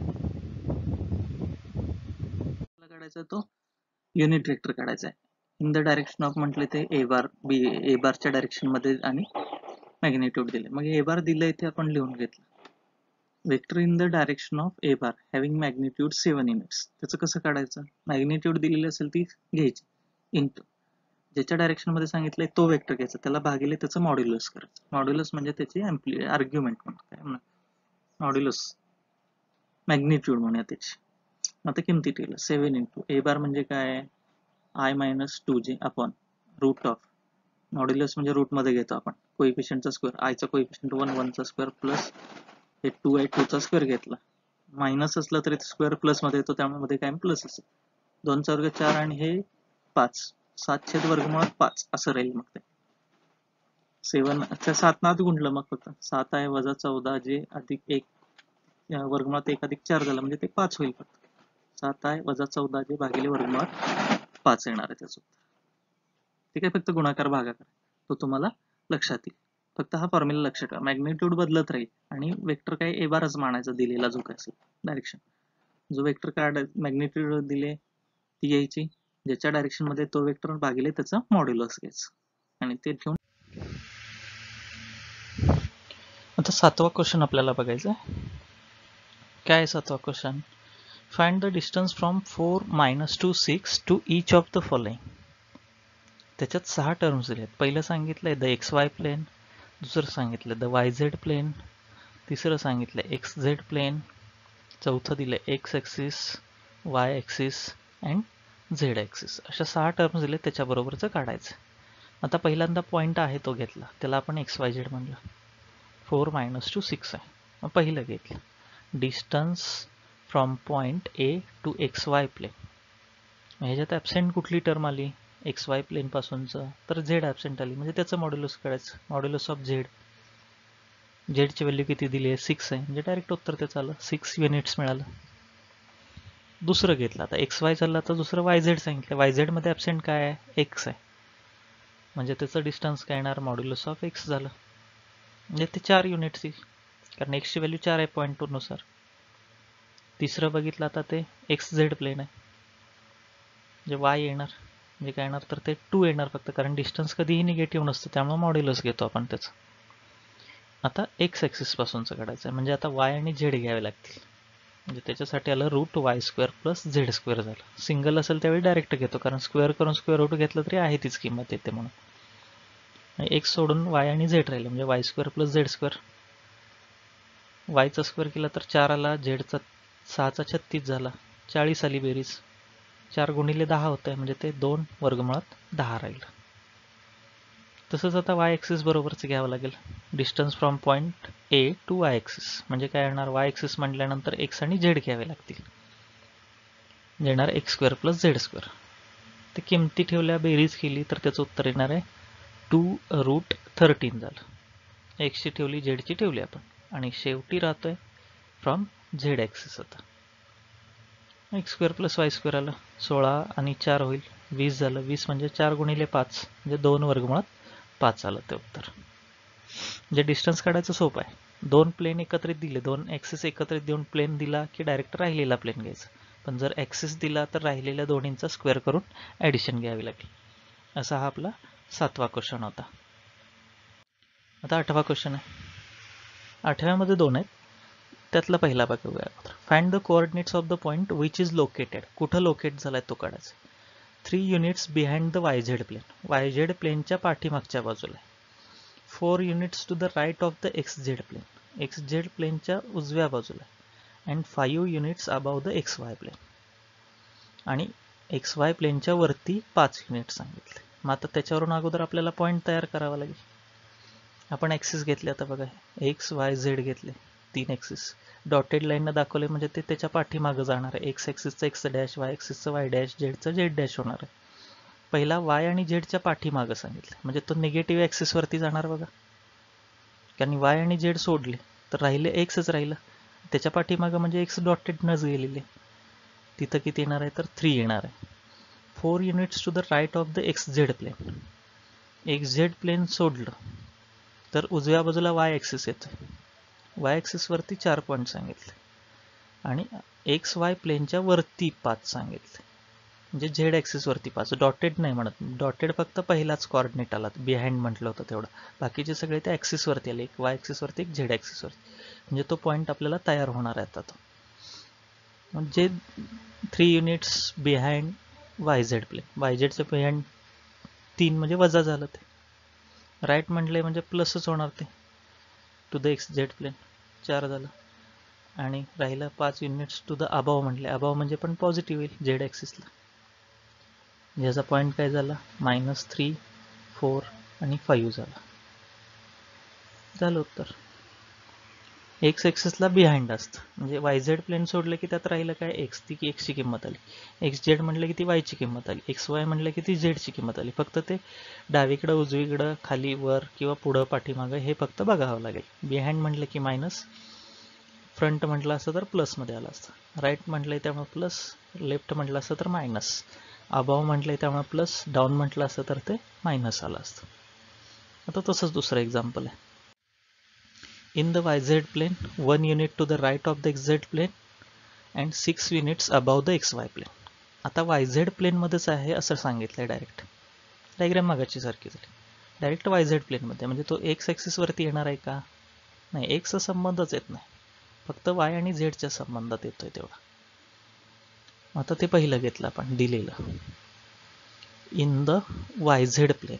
काढायचा तो युनिट वेक्टर काढायचा आहे. इन द डायरेक्शन ऑफ म्हटले ते ए बारच्या डायरेक्शन मध्ये आणि मॅग्निट्यूड दिले. मग ए बार दिलं इथे आपण लिहून घेतलं. Vector in the direction of A bar having magnitude 7 units. त्याचं कसं काढायचं? मॅग्निट्यूड दिलेली असेल ती घ्यायची, इंटू ज्याच्या डायरेक्शन मध्ये सांगितलंय तो वेक्टर घ्यायचा, त्याला भागिले त्याचं मॉड्युलस करायचं. मॉड्युलस म्हणजे त्याची आर्ग्युमेंट म्हणतात, काय म्हणा, मॉड्युलस मॅग्निट्यूड म्हणूया त्याची. आता किमती ठेवलं 7 इंटू ए बार म्हणजे काय, I minus 2j upon root of, modulus म्हणजे रूट मध्ये घेतो आपण, कोइफिशियंटचा स्क्वेअर, आयचा कोइफिशियंट 1 चा स्क्वेअर प्लस हे 2 आहे 2 चा स्क्वेअर घेतला, मायनस असला तरी स्क्वेअर प्लस मध्ये येतो त्यामुळे मध्ये काय प्लस असेल, 2 चा वर्ग 4 आणि हे 5, 7 वर्गमुळात 5 असं राहील. मग ते 7 7 नात गुणलं मग फक्त 7 आहे वजा 14 जे अधिक 1 वर्गमुळात 1 अधिक 4 झाला म्हणजे ते 5 होईल. फक्त 7 आहे वजा 14 जे भागिले वर्गमुळात 5 येणार आहे त्याचं उत्तर. ठीक आहे, फक्त गुणाकार भागाकार तो तुम्हाला लक्षात येईल. फक्त हा फॉर्म्युला लक्षात ठेवा, मॅग्निट्यूड बदलत राहील आणि वेक्टर काय ए बारच मानायचा दिलेला जो काय असेल डायरेक्शन, जो वेक्टर काय मॅग्निट्यूड दिले ती घ्यायची, ज्याच्या डायरेक्शन मध्ये तो वेक्टर भागिले त्याचा मॉड्युलस घ्यायचं आणि ते ठेवून. आता 7वा क्वेश्चन आपल्याला बघायचा आहे. काय 7वा question? Find the distance from 4 minus to 6 to each of the following. त्याच्यात 6 टर्म्स दिलेत. पहिलं सांगितलंय द एक्स वाय प्लेन, दुसरं सांगितलं द वाय झेड प्लेन, तिसरं सांगितलं एक्स झेड प्लेन, चौथं दिलं X axis, Y axis and Z axis. अशा 6 टर्म्स दिले, त्याच्याबरोबरचं काढायचं. आता पहिल्यांदा पॉईंट आहे तो घेतला, त्याला आपण एक्स वाय झेड म्हणलं. 4 minus to 6 आहे, मग पहिलं घेतलं. Distance from point A to X Y plane. ह्याच्यात ॲबसेंट कुठली टर्म आली एक्स वाय प्लेन पासूनचं, तर झेड ॲबसेंट आली, म्हणजे त्याचं मॉड्युलस काढायचं. मॉड्युलस ऑफ झेड, झेडची व्हॅल्यू किती दिली आहे 6 आहे, म्हणजे डायरेक्ट उत्तर त्याचं आलं 6 युनिट्स मिळालं. दुसरं घेतलं, आता एक्स वाय झालं, तर दुसरं वाय झेड सांगितलं. वाय झेडमध्ये ॲबसेंट काय आहे एक्स आहे, म्हणजे त्याचं डिस्टन्स काय येणार मॉड्युलस ऑफ एक्स झालं, म्हणजे ते 4 युनिट्स येईल, कारण एक्सची व्हॅल्यू 4 आहे पॉईंट 2 नुसार. तिसरं बघितलं आता ते एक्स झेड प्लेन आहे, म्हणजे वाय येणार, म्हणजे काय येणार तर ते 2 येणार फक्त, कारण डिस्टन्स कधीही निगेटिव्ह नसतं त्यामुळे मॉड्युलस घेतो आपण त्याचं. आता एक्स ॲक्सिस पासूनचं काढायचं आहे, म्हणजे आता वाय आणि झेड घ्यावे लागतील, म्हणजे त्याच्यासाठी आलं root Y square plus Z square झालं. सिंगल असेल त्यावेळी डायरेक्ट घेतो, कारण स्क्वेअर करून स्क्वेअर रूट घेतलं तरी आहे तीच किंमत येते म्हणून. एक्स सोडून वाय आणि झेड राहिलं, म्हणजे Y square plus Z square. वायचा स्क्वेअर केला तर 4 आला, झेडचा 6चा 36 झाला, 40 आली बेरीज, 4 गुणिले 10 होत आहे, म्हणजे ते 2 वर्गमुळात 10 राहील. तसंच आता वाय ॲक्सिस बरोबरच घ्यावं लागेल. Distance from point A to Y axis, म्हणजे काय येणार वाय ॲक्सिस म्हटल्यानंतर एक्स आणि झेड घ्यावे लागतील, येणार X square plus Z square. ते किमती ठेवल्या बेरीज केली तर त्याचं उत्तर येणार आहे 2√13 झालं. एक्सची ठेवली झेडची ठेवली आपण, आणि शेवटी राहतोय फ्रॉम झेड ॲक्सिस. आता X square plus Y square आलं, 16 आणि 4 होईल 20 झालं, 20 म्हणजे 4 गुणिले 5 म्हणजे 2 वर्गमुळात 5 आलं ते उत्तर. म्हणजे डिस्टन्स काढायचं सोपं आहे. 2 प्लेन एकत्रित दिले, 2 ॲक्सिस एकत्रित देऊन प्लेन दिला की डायरेक्ट राहिलेला प्लेन घ्यायचा, पण जर ॲक्सिस दिला तर राहिलेल्या दोन्हींचा स्क्वेअर करून ॲडिशन घ्यावी लागेल. असा हा आपला 7वा क्वेश्चन होता. आता 8वा क्वेश्चन आहे. 8व्यामध्ये 2 आहेत, त्यातला पहिला बघूया. Find the coordinates of the point which is located. कुठं लोकेट झालाय तो काढायचा. 3 units behind the Y Z plane, Y Z प्लेनच्या पाठीमागच्या बाजूला. 4 units to the right of the X Z plane, X Z प्लेनच्या उजव्या बाजूला. And 5 units above the X Y plane, आणि एक्स वाय प्लेनच्या वरती 5 युनिट्स सांगितले. मग आता त्याच्यावरून अगोदर आपल्याला पॉईंट तयार करावा लागेल. आपण ॲक्सिस घेतले, आता बघा एक्स वाय झेड घेतले, 3 ॲक्सिस डॉटेड लाईननं दाखवले, म्हणजे ते त्याच्या पाठीमागं जाणार आहे. एक्स ॲक्सिसचं एक्स डॅश, वाय ॲक्सिसचं वाय डॅश, झेडचं झेड डॅश होणार आहे. पहिला y आणि z च्या पाठीमागं सांगितलं, म्हणजे तो निगेटिव्ह ॲक्सिस वरती जाणार बघा, कारण y आणि z सोडले तर राहिले xच राहिलं, त्याच्या पाठीमागं म्हणजे x डॉटेड नच गेलेले, तिथं किती येणार आहे तर 3 येणार आहे. 4 units to the right of the XZ plane. XZ plane सोडलं तर उजव्या बाजूला y ॲक्सिस येतोय, y ॲक्सिस वरती 4 पॉईंट सांगितले आणि XY प्लेनच्या वरती 5 सांगितले, म्हणजे झेड ॲक्सिस वरती 5. डॉटेड नाही म्हणत, डॉटेड फक्त पहिलाच कॉर्डिनेट आला, बिहाइंड म्हटलं होतं तेवढं, बाकीचे सगळे त्या ॲक्सिस वरती आले, एक y ॲक्सिस वरती एक झेड ॲक्सिस वरती, म्हणजे तो पॉईंट आपल्याला तयार होणार आहे आता तो, म्हणजे 3 units behind YZ plane. YZ behind 3 म्हणजे वजा झालं, ते राईट म्हटले म्हणजे प्लसच होणार, ते टू द XZ प्लेन 4 झालं, आणि राहिलं 5 युनिट्स टू द अबाव म्हटले, अबाव म्हणजे पण पॉझिटिव्ह येईल झेड ॲक्सिसला, ज्याचा पॉईंट काय झाला -3, 4 आणि 5 झाला. झालं उत्तर. एक्स ॲक्सिसला बिहाइंड असतं, म्हणजे YZ प्लेन सोडलं की त्यात राहिलं काय एक्स, ती एक्सची किंमत आली, XZ म्हटलं की ती वायची किंमत आली, XY म्हटलं की ती झेडची किंमत आली. फक्त ते डावीकडं उजवीकडं खाली वर किंवा पुढं पाठीमागं हे फक्त बघावं लागेल. बिहाइंड म्हटलं की मायनस, फ्रंट म्हटलं असतं तर प्लसमध्ये आलं असतं, राईट म्हटलंय त्यामुळे प्लस, लेफ्ट म्हटलं असतं तर मायनस, अबाव म्हटलंय त्यामुळे प्लस, डाऊन म्हटलं असतं तर ते मायनस आलं असतं. आता तसंच दुसरं एक्झाम्पल आहे. In the YZ plane, 1 unit to the right of the XZ plane and 6 units above the XY plane. आता YZ प्लेन मध्येच आहे असं सांगितलंय, डायरेक्ट डायग्राम मागाची सारखी झाली, डायरेक्ट YZ प्लेन मध्ये, म्हणजे तो एक्स ॲक्सिस वरती येणार आहे का, नाही, एक्सचा संबंधच येत नाही, फक्त y आणि z च्या संबंधात येतोय तेवढा. आता ते पहिलं घेतलं आपण, दिलेलं in the YZ plane,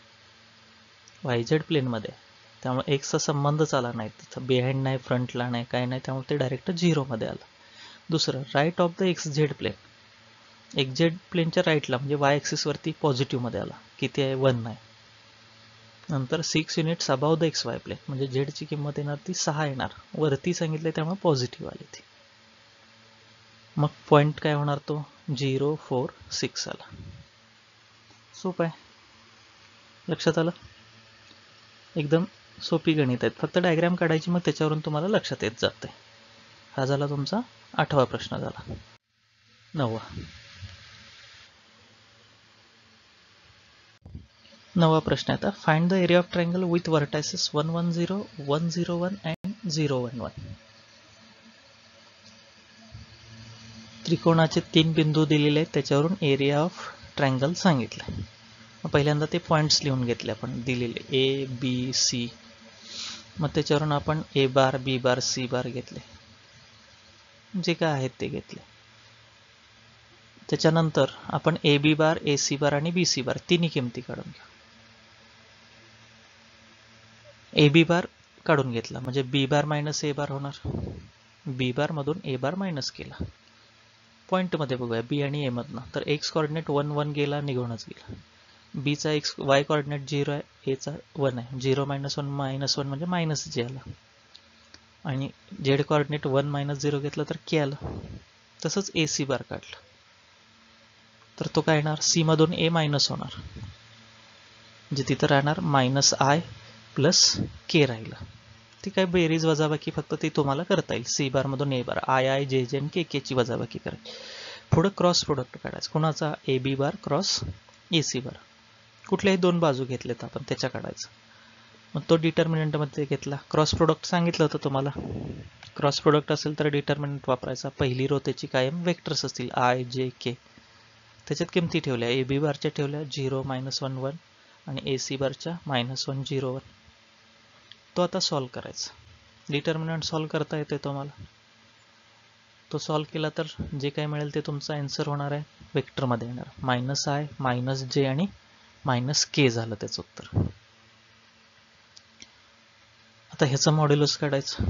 YZ plane मध्ये, त्यामुळे एक्सचा संबंधच आला नाही, तिथं बिहाइंड नाही, फ्रंटला नाही, काय नाही, त्यामुळे ते डायरेक्ट 0 मध्ये आलं. दुसरं, right of the XZ plane, XZ प्लेनच्या राईटला म्हणजे y ॲक्सिस वरती पॉझिटिव्ह मध्ये आला, किती आहे 1 आहे. नंतर 6 units above the XY plane, म्हणजे झेडची किंमत येणार ती 6 येणार, वरती सांगितले त्यामुळे पॉझिटिव्ह आली ती, मग पॉईंट काय होणार तो 0, 4, 6 आला. सोपं आहे, लक्षात आलं, एकदम सोपी गणित आहेत, फक्त डायग्राम काढायची, मग त्याच्यावरून तुम्हाला लक्षात येत जाते. हा झाला तुमचा 8वा प्रश्न झाला. 9वा प्रश्न आहे आता, find the area of triangle with vertices 1, 1, 0, 1, 0, 1 and 0, 1, 1. त्रिकोणाचे 3 बिंदू दिलेले आहेत, त्याच्यावरून एरिया ऑफ ट्रायंगल सांगितलं. मग पहिल्यांदा ते पॉईंट्स लिहून घेतले आपण, दिलेले A, B, C, मग त्याच्यावरून आपण A bar, B bar, C बार घेतले, जे काय आहेत ते घेतले. त्याच्यानंतर आपण AB बार, AC बार आणि BC बार तिन्ही किमती काढून घेऊ. AB बार काढून घेतला म्हणजे B bar minus A bar होणार, B बार मधून A बार मायनस केला. पॉईंट मध्ये बघूया B आणि A मधनं, तर एक्स कॉर्डिनेट 1, 1 गेला, निघूनच गेला. B चा y कॉर्डिनेट 0 आहे, A चा 1 आहे, 0 -1 -1 म्हणजे मायनस J आला, आणि Z कॉर्डिनेट 1 - 0 घेतलं तर K आलं. तसंच AC बार काढलं तर तो काय येणार, C मधून A मायनस होणार, म्हणजे तिथं राहणार -I + K राहिलं. ती काय बेरीज वजाबाकी फक्त ती तुम्हाला करता येईल, C बार मधून A bar, I, J, J आणि K ची वजाबाकी करायची. पुढं क्रॉस प्रोडक्ट काढायचं, कुणाचा, AB bar cross AC bar, कुठल्याही 2 बाजू घेतलेत आपण त्याच्या काढायचं. मग तो डिटर्मिनंट मध्ये घेतला, क्रॉस प्रोडक्ट सांगितलं होतं तुम्हाला, क्रॉस प्रोडक्ट असेल तर डिटर्मिनंट वापरायचा, पहिली रो त्याची कायम वेक्टर्स असतील I, J, K, त्याच्यात किमती ठेवल्या, AB बारच्या ठेवल्या 0, -1, 1 आणि AC बारच्या -1, 0, 1. तो आता सॉल्व करायचा, डिटर्मिनंट सॉल्व करता येते तुम्हाला, तो सॉल्व केला तर जे काय मिळेल ते तुमचा आन्सर होणार आहे, वेक्टरमध्ये येणार, -I, -J आणि -K झालं त्याचं उत्तर. आता ह्याचं मॉड्युलस काढायचं,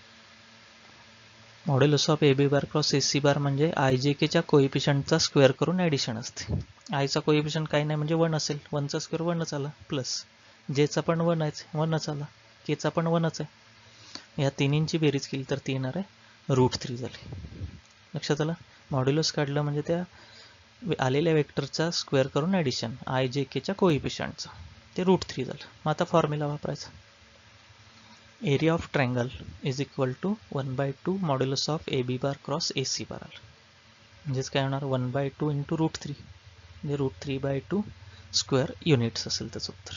modulus of AB bar cross AC bar म्हणजे IJK कोइफिशियंटचा स्क्वेअर करून ॲडिशन असते. आयचा कोइफिशियंट काही नाही म्हणजे 1 असेल, 1चा स्क्वेअर 1च आला, प्लस Jचा पण 1च आला, Kचा पण 1च आहे, या तिन्हींची बेरीज केली तर ती येणार आहे √3 झाली. लक्षात आलं, मॉड्युलस काढलं म्हणजे त्या आलेल्या वेक्टरचा स्क्वेअर करून ॲडिशन आय जे केच्या कोइफिशियंटचं ते √3 झालं. मग आता फॉर्म्युला वापरायचा. Area of triangle is equal to 1/2 modulus of A B bar cross A C bar आलं. म्हणजेच काय होणार 1/2 इंटू √3 म्हणजे √3/2 स्क्वेअर युनिट्स असेल त्याचं उत्तर.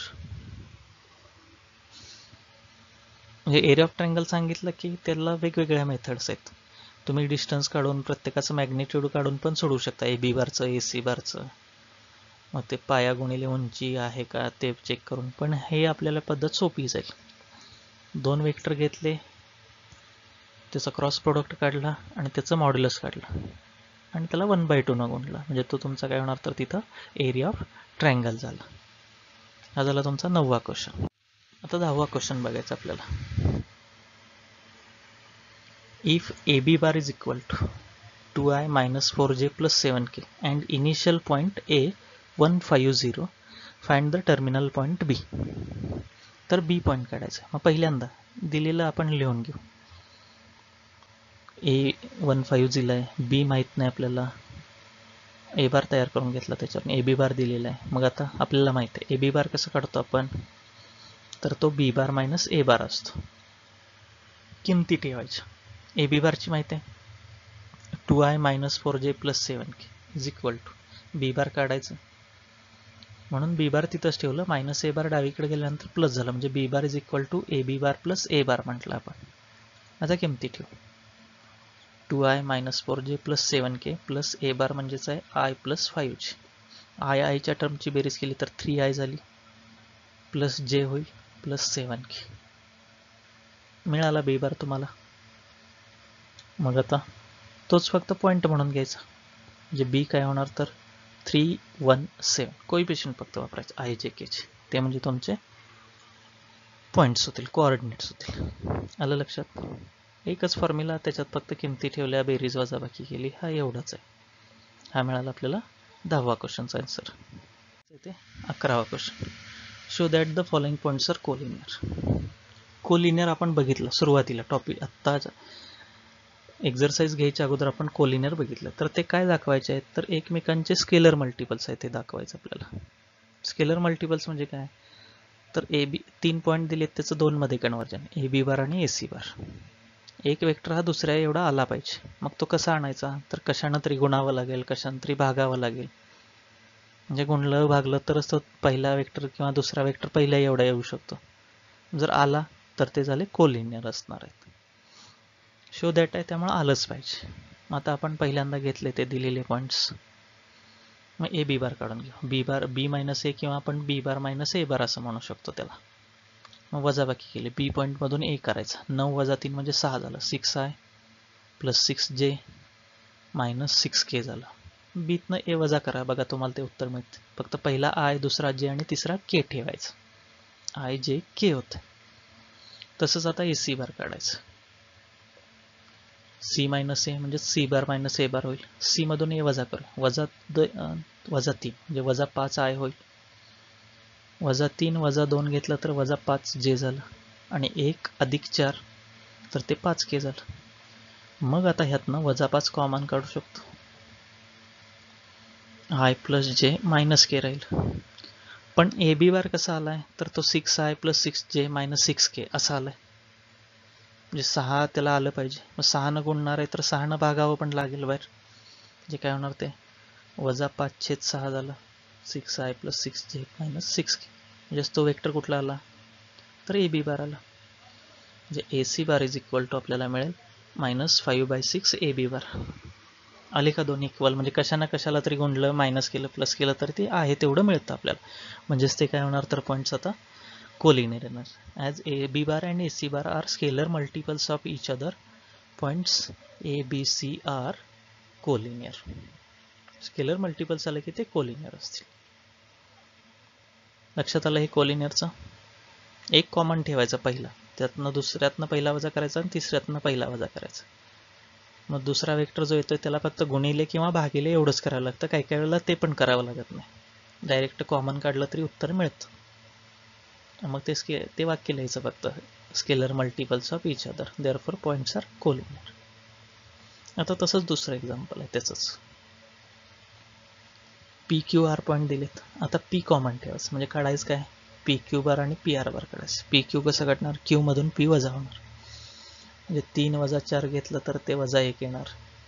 म्हणजे एरिया ऑफ ट्रायंगल सांगितलं की त्याला वेगवेगळ्या मेथड्स आहेत. तुम्ही डिस्टन्स काढून प्रत्येकाचं मॅग्निट्यूड काढून पण सोडवू शकता, ए बी बारचं ए सी बारचं. मग ते पाया गुणिले उंची आहे का ते चेक करून. पण हे आपल्याला पद्धत सोपी जाईल. 2 वेक्टर घेतले, त्याचा क्रॉस प्रोडक्ट काढला आणि त्याचं मॉड्युलस काढलं आणि त्याला 1/2 न गुणला. म्हणजे तो तुमचा काय होणार तर तिथं एरिया ऑफ ट्रायंगल झाला. हा झाला तुमचा 9वा क्वेश्चन. आता 10वा क्वेश्चन बघायचा आपल्याला. If A B bar is equal to 2i minus 4j plus 7k and initial point A 150, find the terminal point B. तर B पॉईंट काढायचा. मग पहिल्यांदा दिलेलं आपण लिहून घेऊ. A 150 दिलाय, B माहीत नाही आपल्याला, ए बार तयार करून घेतला त्याच्यावर, ए बी बार दिलेला आहे. मग आता आपल्याला माहित आहे ए बी बार कसं काढतो आपण, तर तो बी बार मायनस ए बार असतो. किमती ठेवायच्या. ए बी बारची माहिती आहे 2i minus 4j plus 7k is equal to B bar काढायचं. म्हणून बी बार तिथंच ठेवलं, मायनस ए बार डावीकडे गेल्यानंतर प्लस झालं, म्हणजे B bar is equal to A B bar plus A bar म्हटलं आपण. आता किमती ठेवू. 2i minus 4j plus 7k plus A bar म्हणजेच आहे आय प्लस 5j. आयच्या टर्मची बेरीज केली तर 3i झाली, प्लस जे होईल प्लस 7k. मिळाला बी बार तुम्हाला. मग आता तोच फक्त पॉईंट म्हणून घ्यायचा. म्हणजे बी काय होणार तर 317. कोइफिशियंट फक्त वापरायचं आय जे केचे, ते म्हणजे तुमचे पॉईंट्स होतील, कोऑर्डिनेट्स होतील. आलं लक्षात. एकच फॉर्म्युला, त्याच्यात फक्त किमती ठेवल्या, बेरीज वजाबाकी केली, हा एवढाच आहे. हा मिळाला आपल्याला 10वा क्वेश्चनचा आन्सर. ते 11वा question. Show that the following points are collinear. Collinear आपण बघितलं सुरुवातीला टॉपिक, आत्ता एक्झरसाइज घ्यायच्या अगोदर आपण कोलिनियर बघितलं. तर ते काय दाखवायचे आहेत तर एकमेकांचे स्केलर मल्टिपल्स आहेत ते दाखवायचं आपल्याला. स्केलर मल्टिपल्स म्हणजे काय तर ए बी 3 पॉईंट दिलेत, त्याचं 2 मध्ये कन्वर्जन, ए बी बार आणि ए सी बार. एक वेक्टर हा दुसऱ्या एवढा आला पाहिजे. मग तो कसा आणायचा तर कशानं तरी गुणावं लागेल, कशानं तरी भागावं लागेल. म्हणजे गुणलं भागलं तरच तो पहिला वेक्टर किंवा दुसरा वेक्टर पहिला एवढा येऊ शकतो. जर आला तर ते झाले कोलिनियर असणार आहेत. शो दॅट आहे त्यामुळे आलंच पाहिजे. मग आता आपण पहिल्यांदा घेतले ते दिलेले पॉईंट्स. मग ए बी बार काढून घेऊ. बी बार बी मायनस ए किंवा आपण बी बार मायनस ए बार असं म्हणू शकतो त्याला. मग वजाबाकी केली, बी पॉईंटमधून ए करायचा. 9 वजा 3 म्हणजे 6 झालं, 6i plus 6j minus 6k झालं. बीतनं ए वजा करा, बघा तुम्हाला ते उत्तर मिळते. फक्त पहिला आय, दुसरा जे आणि तिसरा के ठेवायचा. आय जे के होतं. तसंच आता ए सी बार काढायचं. सी मायनस ए म्हणजे सी बार मायनस ए बार होईल. सी मधून ए वजा करू, वजा 3 म्हणजे वजा 5i होईल. वजा 3 वजा 2 घेतलं तर वजा 5j झालं आणि 1 अधिक 4 तर ते 5k झालं. मग आता ह्यातनं वजा 5 कॉमन काढू शकतो. I plus J minus K राहील. पण ए बी बार कसा आलाय तर तो 6i plus 6j minus 6k असा आलाय. म्हणजे 6 त्याला आलं पाहिजे. मग 6 गुणणार आहे तर 6 भागावं पण लागेल बाहेर. जे काय होणार ते वजा 5/6 झालं, 6i plus 6j minus 6k. म्हणजे तो वेक्टर कुठला आला तर ए बी बार आला. म्हणजे A C bar is equal to आपल्याला मिळेल -5/6 ए बी बार. आले का दोन्ही इक्वल. म्हणजे कशाना कशाला तरी गुणलं, मायनस केलं, प्लस केलं तरी ते आहे तेवढं मिळतं आपल्याला. म्हणजेच ते काय होणार तर पॉईंट्स आता कोलिनियर येणार. As A B bar and A C bar are scalar multiples of each other, points A B C are collinear. Scalar multiples आले की ते कोलिनियर असतील. लक्षात आलं हे कोलिनियरचं. एक कॉमन ठेवायचा पहिला, त्यातनं दुसऱ्यातनं पहिला वजा करायचा आणि तिसऱ्यातनं पहिला वजा करायचा. मग दुसरा वेक्टर जो येतोय त्याला फक्त गुणिले किंवा भागिले एवढंच करावं लागतं. काही काही वेळेला ते पण करावं लागत नाही, डायरेक्ट कॉमन काढलं तरी उत्तर मिळतं. मग ते वाक्य लिहायचं फक्त scalar multiples of each other, therefore points are collinear. आता तसंच दुसरं एक्झाम्पल आहे त्याचंच. पी क्यू आर पॉईंट दिलेत. आता पी कॉमन ठेवायचं, म्हणजे काढायचं काय, पी क्यू बार आणि पी आर बार काढायचं. पी क्यू कसं काढणार, क्यू मधून पी वजा होणार, म्हणजे 3 वजा 4 घेतलं तर ते वजा 1 येणार,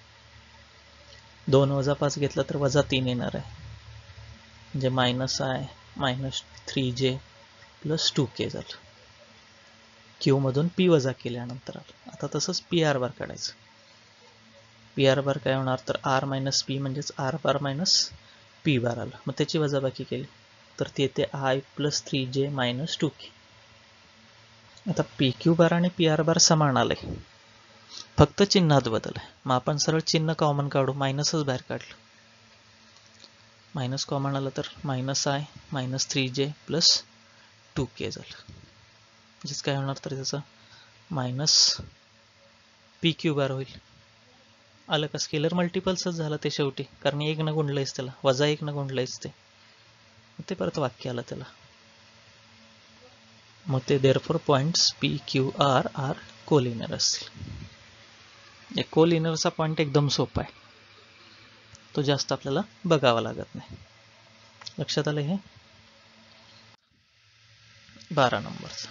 2 वजा 5 घेतलं तर वजा 3 येणार आहे, म्हणजे -i -3j प्लस 2k झालं. क्यू मधून पी वजा केल्यानंतर आलं. आता तसंच पी आर बार काढायचं. पी आर बार काय होणार, तर आर मायनस पी म्हणजेच R bar minus P bar आलं. मग त्याची वजाबाकी केली तर ते येते i plus 3j minus 2k. आता पी क्यू बार आणि पी आर बार समान आले, फक्त चिन्हात बदल आहे. मग आपण सरळ चिन्ह कॉमन काढू, मायनसच बाहेर काढलं, मायनस कॉमन आलं तर -i minus 3j plus 2k झालं. म्हणजेच काय होणार, तर त्याचं मायनस पी क्यू बार होईल. आलं का, स्केलर मल्टिपल्सच झालं ते शेवटी, कारण 1 न गुणलंयच त्याला, वजा 1 न गुणलंयच ते परत वाक्य आलं त्याला. मग ते therefore points P Q R are collinear असतील. कोलिनियरचा पॉइंट एकदम सोपा आहे, तो जास्त आपल्याला बघावा लागत नाही. लक्षात आलं हे. 12 नंबरचा.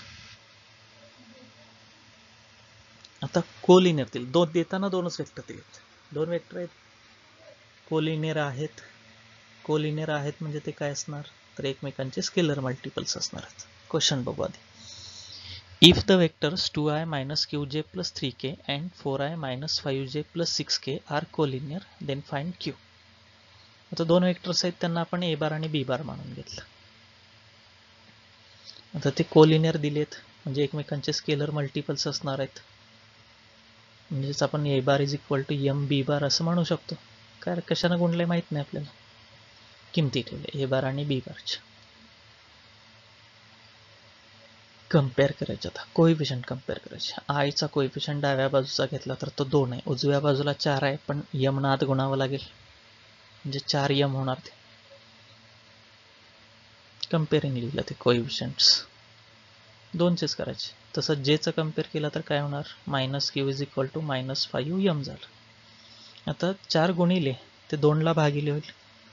आता कोलिनियर दिले, दोन देताना दोनच वेक्टर दिलेत, 2 वेक्टर आहेत, कोलिनियर आहेत म्हणजे ते काय असणार, तर एकमेकांचे स्केलर मल्टिपल्स असणार आहेत. क्वेश्चन बघू आधी. If the vectors 2i minus qj plus 3k and 4i minus 5j plus 6k are collinear, then find q. आता 2 वेक्टर्स आहेत, त्यांना आपण a बार आणि b बार मानून घेतलं. आता ते कोलिनियर दिलेत म्हणजे एकमेकांचे स्केलर मल्टिपल्स असणार आहेत, म्हणजेच आपण a bar is equal to m b bar असं म्हणू शकतो. काय कशाने गुणले माहित नाही आपल्याला, किमती ठेवले a बार आणि b बारच्या. कम्पेअर करायचे, आता कोएफिशियंट कम्पेअर करायचे. आय चा कोएफिशियंट डाव्या बाजूचा घेतला तर तो 2 आहे, उजव्या बाजूला 4 आहे, पण यम न आत गुणावं लागेल म्हणजे 4 यम होणार. ते कम्पेअरिंग लिहिलं ते कोएफिशियंट्स 2चेच करायचे. तसं जेचं कम्पेअर केलं तर काय होणार, minus Q is equal to -5 M झालं. आता 4 गुणिले ते 2ला भागिले होईल,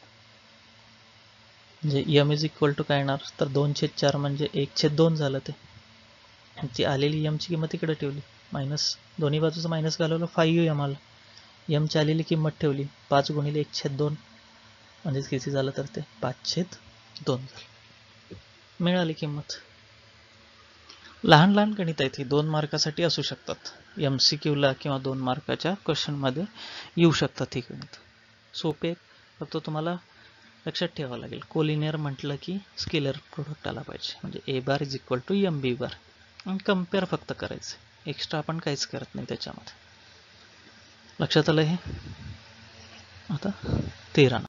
म्हणजे यम इज इक्वल टू काय येणार, तर 2/4 म्हणजे 1/2 झालं. ते ती आलेली यमची किंमत इकडे ठेवली, मायनस दोन्ही बाजूचं मायनस घालवलं, 5 यम आलं. यमची आलेली किंमत ठेवली, 5 गुणिले 1/2 म्हणजेच किती झालं, तर ते 5/2 झालं. मिळाली किंमत. लहान लहान गणित आहेत ही, 2 मार्कासाठी असू शकतात, MCQला किंवा 2 मार्काच्या क्वेश्चनमध्ये येऊ शकतात ही गणित. सोपे, फक्त तुम्हाला लक्षात ठेवावं लागेल, कोलिनियर म्हटलं की स्केलर प्रोडक्ट आला पाहिजे, म्हणजे a bar is equal to m b bar, आणि कम्पेअर फक्त करायचं, एक्स्ट्रा आपण काहीच करत नाही त्याच्यामध्ये. लक्षात आलं हे. आता 13.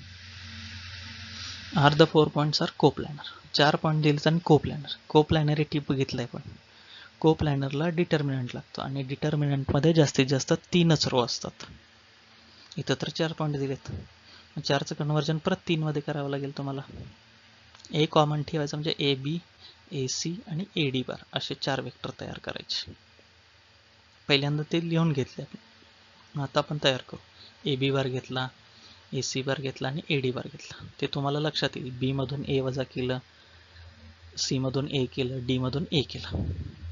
Are the 4 points are coplanar. 4 point दिलेत आणि कोप्लॅनरिटी बघितलंय, पण कोप्लॅनरला डिटर्मिनंट लागतो आणि डिटर्मिनंटमध्ये जास्तीत जास्त 3च रो असतात. इथं तर 4 पॉईंट दिलेत, 4चं कन्व्हर्जन परत 3 मध्ये करावं लागेल तुम्हाला. ए कॉमन ठेवायचं म्हणजे ए बी, ए सी आणि ए डी बार असे 4 वेक्टर तयार करायचे. पहिल्यांदा ते लिहून घेतले, आता आपण तयार करू. ए बी बार घेतला, ए सी बार घेतला आणि ए डी बार घेतला. ते तुम्हाला लक्षात येईल, बी मधून ए वजा केलं, सी मधून ए केलं, डी मधून ए केलं.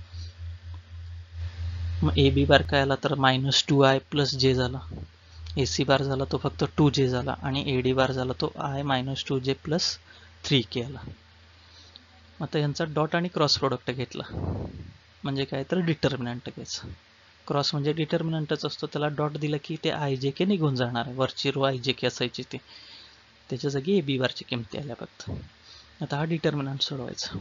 मग ए बी बार काय आला, तर -2i प्लस जे झाला. ए सी बार झाला तो फक्त 2j झाला, आणि ए डी बार झाला तो i -2j प्लस 3k आला. आता यांचा डॉट आणि क्रॉस प्रोडक्ट घेतला म्हणजे काय, तर डिटर्मिनंट घ्यायचं. क्रॉस म्हणजे डिटर्मिनंटच असतो, त्याला डॉट दिलं की ते IJK निघून जाणार आहे, वरची रो IJK असायची ती, त्याच्या जागी ए बी बारची किमती आल्या फक्त. आता हा डिटर्मिनंट सोडवायचा.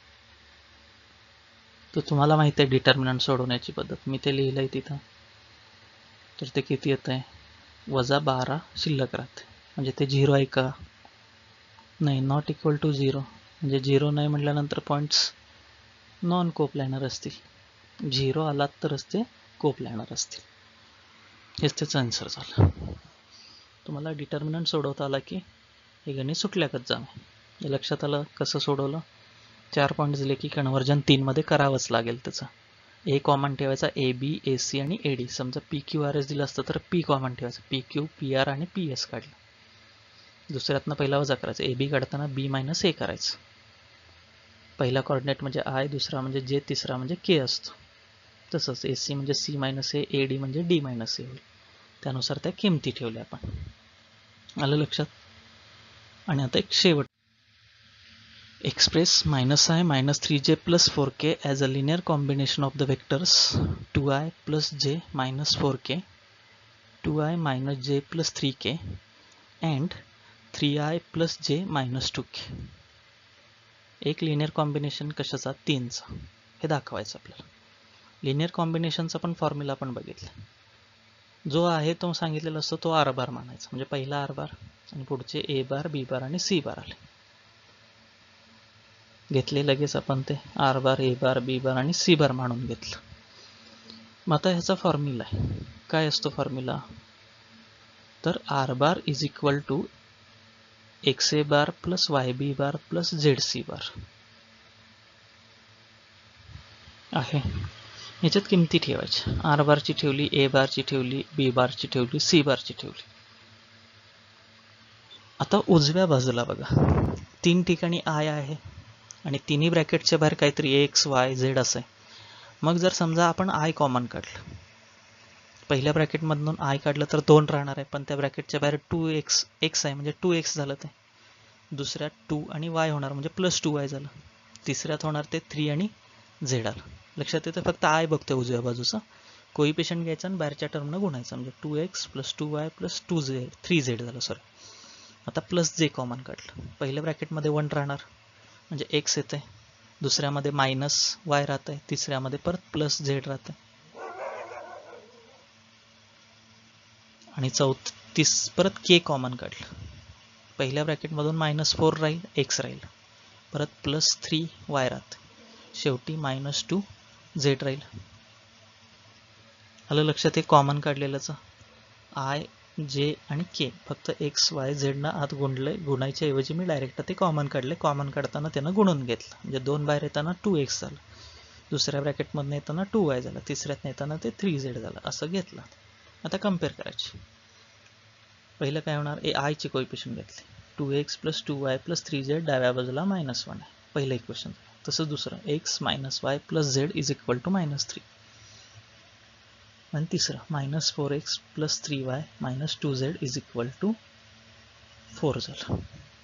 तर तुम्हाला माहिती आहे डिटर्मिनंट सोडवण्याची पद्धत, मी ते लिहिलंय तिथं. तर ते किती येत आहे, -12 शिल्लक राहते, म्हणजे ते 0 आहे का, नाही, नॉट इक्वल टू 0, म्हणजे 0 नाही म्हटल्यानंतर पॉईंट्स नॉन कोप्लॅनर असतील, 0 आलात तरच ते कोप्लॅनर असतील. हेच त्याचं आन्सर झालं. तुम्हाला डिटर्मिनंट सोडवता आला की हे गणित सुटल्याकच जाणं. हे लक्षात आलं कसं सोडवलं. 4 पॉईंट दिले की कन्व्हर्जन 3 मध्ये करावंच लागेल त्याचं. ए कॉमन ठेवायचा, ए बी, ए सी आणि ए डी. समजा पी क्यू आर एस दिलं असतं तर पी कॉमन ठेवायचं, पी क्यू, पी आर आणि पी एस काढलं. दुसऱ्यातनं पहिला वजा करायचं. ए बी काढताना बी मायनस ए करायचं. पहिला कॉर्डिनेट म्हणजे आय, दुसरा म्हणजे जे, तिसरा म्हणजे के असतो. तसंच ए सी म्हणजे C minus A, A D म्हणजे डी मायनस ए होईल. त्यानुसार त्या किमती ठेवल्या आपण. आलं लक्षात? आणि आता एक शेवट. Express -i minus 3j plus 4k as a linear combination of the vectors 2i plus j minus 4k, 2i minus j plus 3k and 3i plus j minus 2k. एक लिनियर कॉम्बिनेशन कशाचा? 3चा. हे दाखवायचं आपल्याला. Linear कॉम्बिनेशनचा पण formula आपण बघितला. जो आहे तो सांगितलेला असतो तो आर बार मानायचा. म्हणजे पहिला आर बार आणि पुढचे ए बार, बी बार आणि सी बार आले. घेतले लगेच आपण ते आर बार, ए बार, बी बार आणि सी बार मानून घेतलं. मग आता ह्याचा फॉर्म्युला आहे. काय असतो फॉर्म्युला? तर R bar is equal to x A bar plus Y B bar plus Z C bar आहे. ह्याच्यात किमती ठेवायच्या. आर बारची ठेवली, ए बारची ठेवली, बी बारची ठेवली, सी बारची ठेवली. आता उजव्या बाजूला बघा, 3 ठिकाणी आय आहे आणि तिन्ही ब्रॅकेटच्या बाहेर काहीतरी एक्स, वाय, झेड असं आहे. मग जर समजा आपण आय कॉमन काढलं, पहिल्या ब्रॅकेटमधून आय काढलं तर 2 राहणार आहे, पण त्या ब्रॅकेटच्या बाहेर 2x एक्स आहे म्हणजे 2x झालं ते. दुसऱ्यात 2 आणि y होणार म्हणजे प्लस 2y झालं. तिसऱ्यात होणार ते 3 आणि z आलं. लक्षात येतं? फक्त आय बघतोय उजव्या बाजूचा. कोइफिशियंट घ्यायचा आणि बाहेरच्या टर्मनं गुणायचं म्हणजे 2x plus 2y plus 3z झालं. सॉरी, आता प्लस जे कॉमन काढलं. पहिल्या ब्रॅकेटमध्ये 1 राहणार म्हणजे x येते, दुसऱ्यामध्ये मायनस y राहत आहे, तिसऱ्यामध्ये परत प्लस z राहत आहे आणि परत k कॉमन काढलं. पहिल्या ब्रॅकेटमधून -4 राहील, x राहील, परत प्लस 3y राहते, शेवटी -2z राहील. आलं लक्षात? हे कॉमन काढलेलंच आय, जे आणि के फक्त एक्स, वाय, झेड ना आत गुणायच्या ऐवजी मी डायरेक्ट ते कॉमन काढले. कॉमन काढताना त्यानं गुणून घेतलं म्हणजे 2 बाहेर येताना 2x झालं, दुसऱ्या ब्रॅकेटमधनं येताना 2y झालं, तिसऱ्यात येताना ते 3z झालं. असं घेतलं. आता कम्पेअर करायची. पहिलं काय होणार? आय ची कोइफिशियंट घेतली, 2x plus 2y plus 3z, डाव्या बाजूला -1 आहे, पहिलं इक्वेशन. तसं दुसरं x - y plus z is equal to -3 आणि तिसरं -4x plus 3y minus 2z is equal to 4 झालं.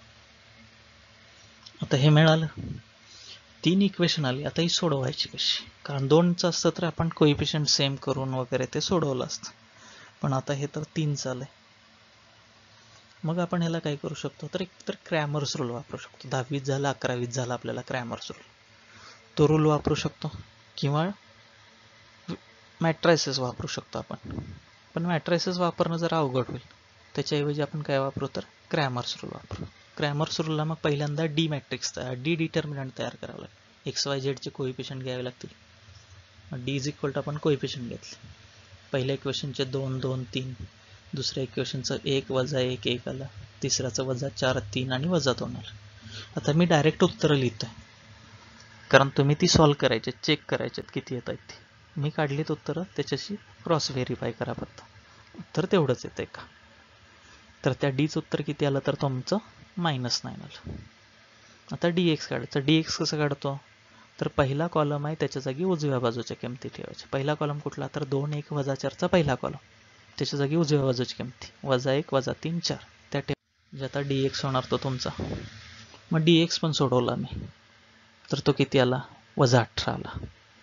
आता हे मिळालं. 3 इक्वेशन आली. आता ही सोडवायची कशी? कारण 2चं असतं तर आपण कोइफिशियंट सेम करून वगैरे ते सोडवलं असतं, पण आता हे तर 3चं आलंय. मग आपण ह्याला काय करू शकतो? तर एकतर क्रॅमर्स रूल वापरू शकतो. 10वीत झालं, 11वीत झालं आपल्याला क्रॅमर्स रूल, तो रूल वापरू शकतो, किंवा मॅट्रायसेस वापरू शकतो आपण. पण मॅट्रायसेस वापरणं जरा अवघड होईल. त्याच्याऐवजी आपण काय वापरू? तर क्रॅमर्स रूल वापरू. क्रॅमर्स रूलला मग पहिल्यांदा डी मॅट्रिक्स डी डिटर्मिनंट तयार करावं लागेल. एक्स वाय झेडचे कोइफिशियंट घ्यावे लागतील. डी इज इक्वल टू आपण कोइफिशियंट घेतले. पहिल्या इक्वेशनचे 2, 2, 3, दुसऱ्या इक्वेशनचं 1 वजा 1 1 आलं, तिसऱ्याचं वजा 4 3 आणि वजा 2 आलं. आता मी डायरेक्ट उत्तरं लिहितोय, कारण तुम्ही ती सॉल्व करायचे, चेक करायचे किती येत आहेत ती. मी काढलीत उत्तरं, त्याच्याशी क्रॉस व्हेरीफाय करा फक्त. उत्तर तेवढंच येतंय का? तर त्या डीचं उत्तर किती आलं? तर तुमचं -9 आलं. आता dx काढायचं. dx कसं काढतो? तर पहिला कॉलम आहे त्याच्या जागी उजव्या बाजूच्या किमती ठेवायच्या. पहिला कॉलम कुठला? तर 2 1 वजा 4चा पहिला कॉलम, त्याच्या जागी उजव्या बाजूची किमती -1 वजा 3 4 त्या ठेवा. म्हणजे आता dx होणार तो तुमचा. मग dx पण सोडवला मी, तर तो किती आला? -18 आला.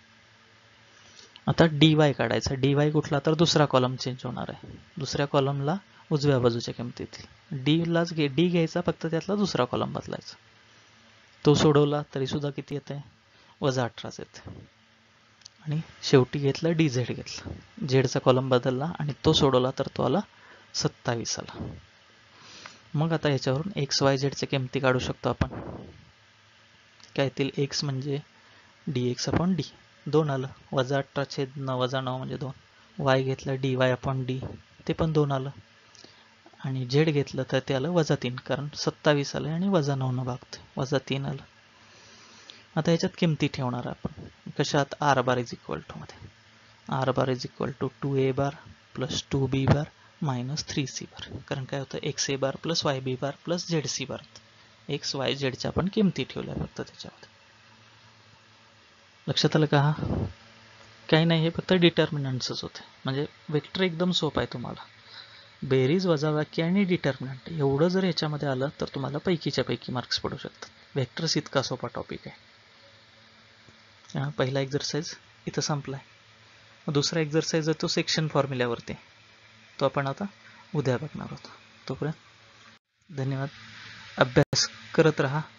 आता dy काढायचा. dy कुठला? तर दुसरा कॉलम चेंज होणार आहे. दुसऱ्या कॉलमला उजव्या बाजूच्या किमतीतील डी घ्यायचा, फक्त त्यातला दुसरा कॉलम बदलायचा. तो सोडवला तरी सुद्धा किती येते? -18च येते. आणि शेवटी घेतलं dz घेतलं, झेडचा कॉलम बदलला आणि तो सोडवला तर तो आला 27 आला. मग आता याच्यावरून एक्स वाय झेडच्या किमती काढू शकतो आपण. काय येतील? एक्स म्हणजे dx अपॉन डी 2 आलं, -18/9 वजा 9 म्हणजे 2. y घेतलं dy अपॉन डी, ते पण 2 आलं. आणि झेड घेतलं तर ते आलं -3, कारण 27 आलं आणि -9 न भागतोय, -3 आलं. आता ह्याच्यात किमती ठेवणार आपण कशात? R bar is equal to मध्ये. R bar is equal to 2a bar plus 2b bar -3c bar, कारण काय होतं xa bar plus yb bar plus zc bar, x y zच्या आपण किमती ठेवल्या फक्त त्याच्यामध्ये. लक्षात आलं का? हा काही नाही, हे फक्त डिटर्मिनंट्सच होते. म्हणजे वेक्टर एकदम सोपं आहे. तुम्हाला बेरीज वजाबाकी आणि डिटर्मिनंट एवढं जर ह्याच्यामध्ये आलं तर तुम्हाला पैकीच्या पैकी मार्क्स पडू शकतात. वेक्टर्स इतका सोपा टॉपिक आहे. पहिला एक्झरसाइज इथं संपलाय. दुसरा एक्झरसाइज आहे तो सेक्शन फॉर्म्युल्यावरती, तो आपण आता उद्या बघणार आहोत. तोपर्यंत धन्यवाद. अभ्यास करत राहा.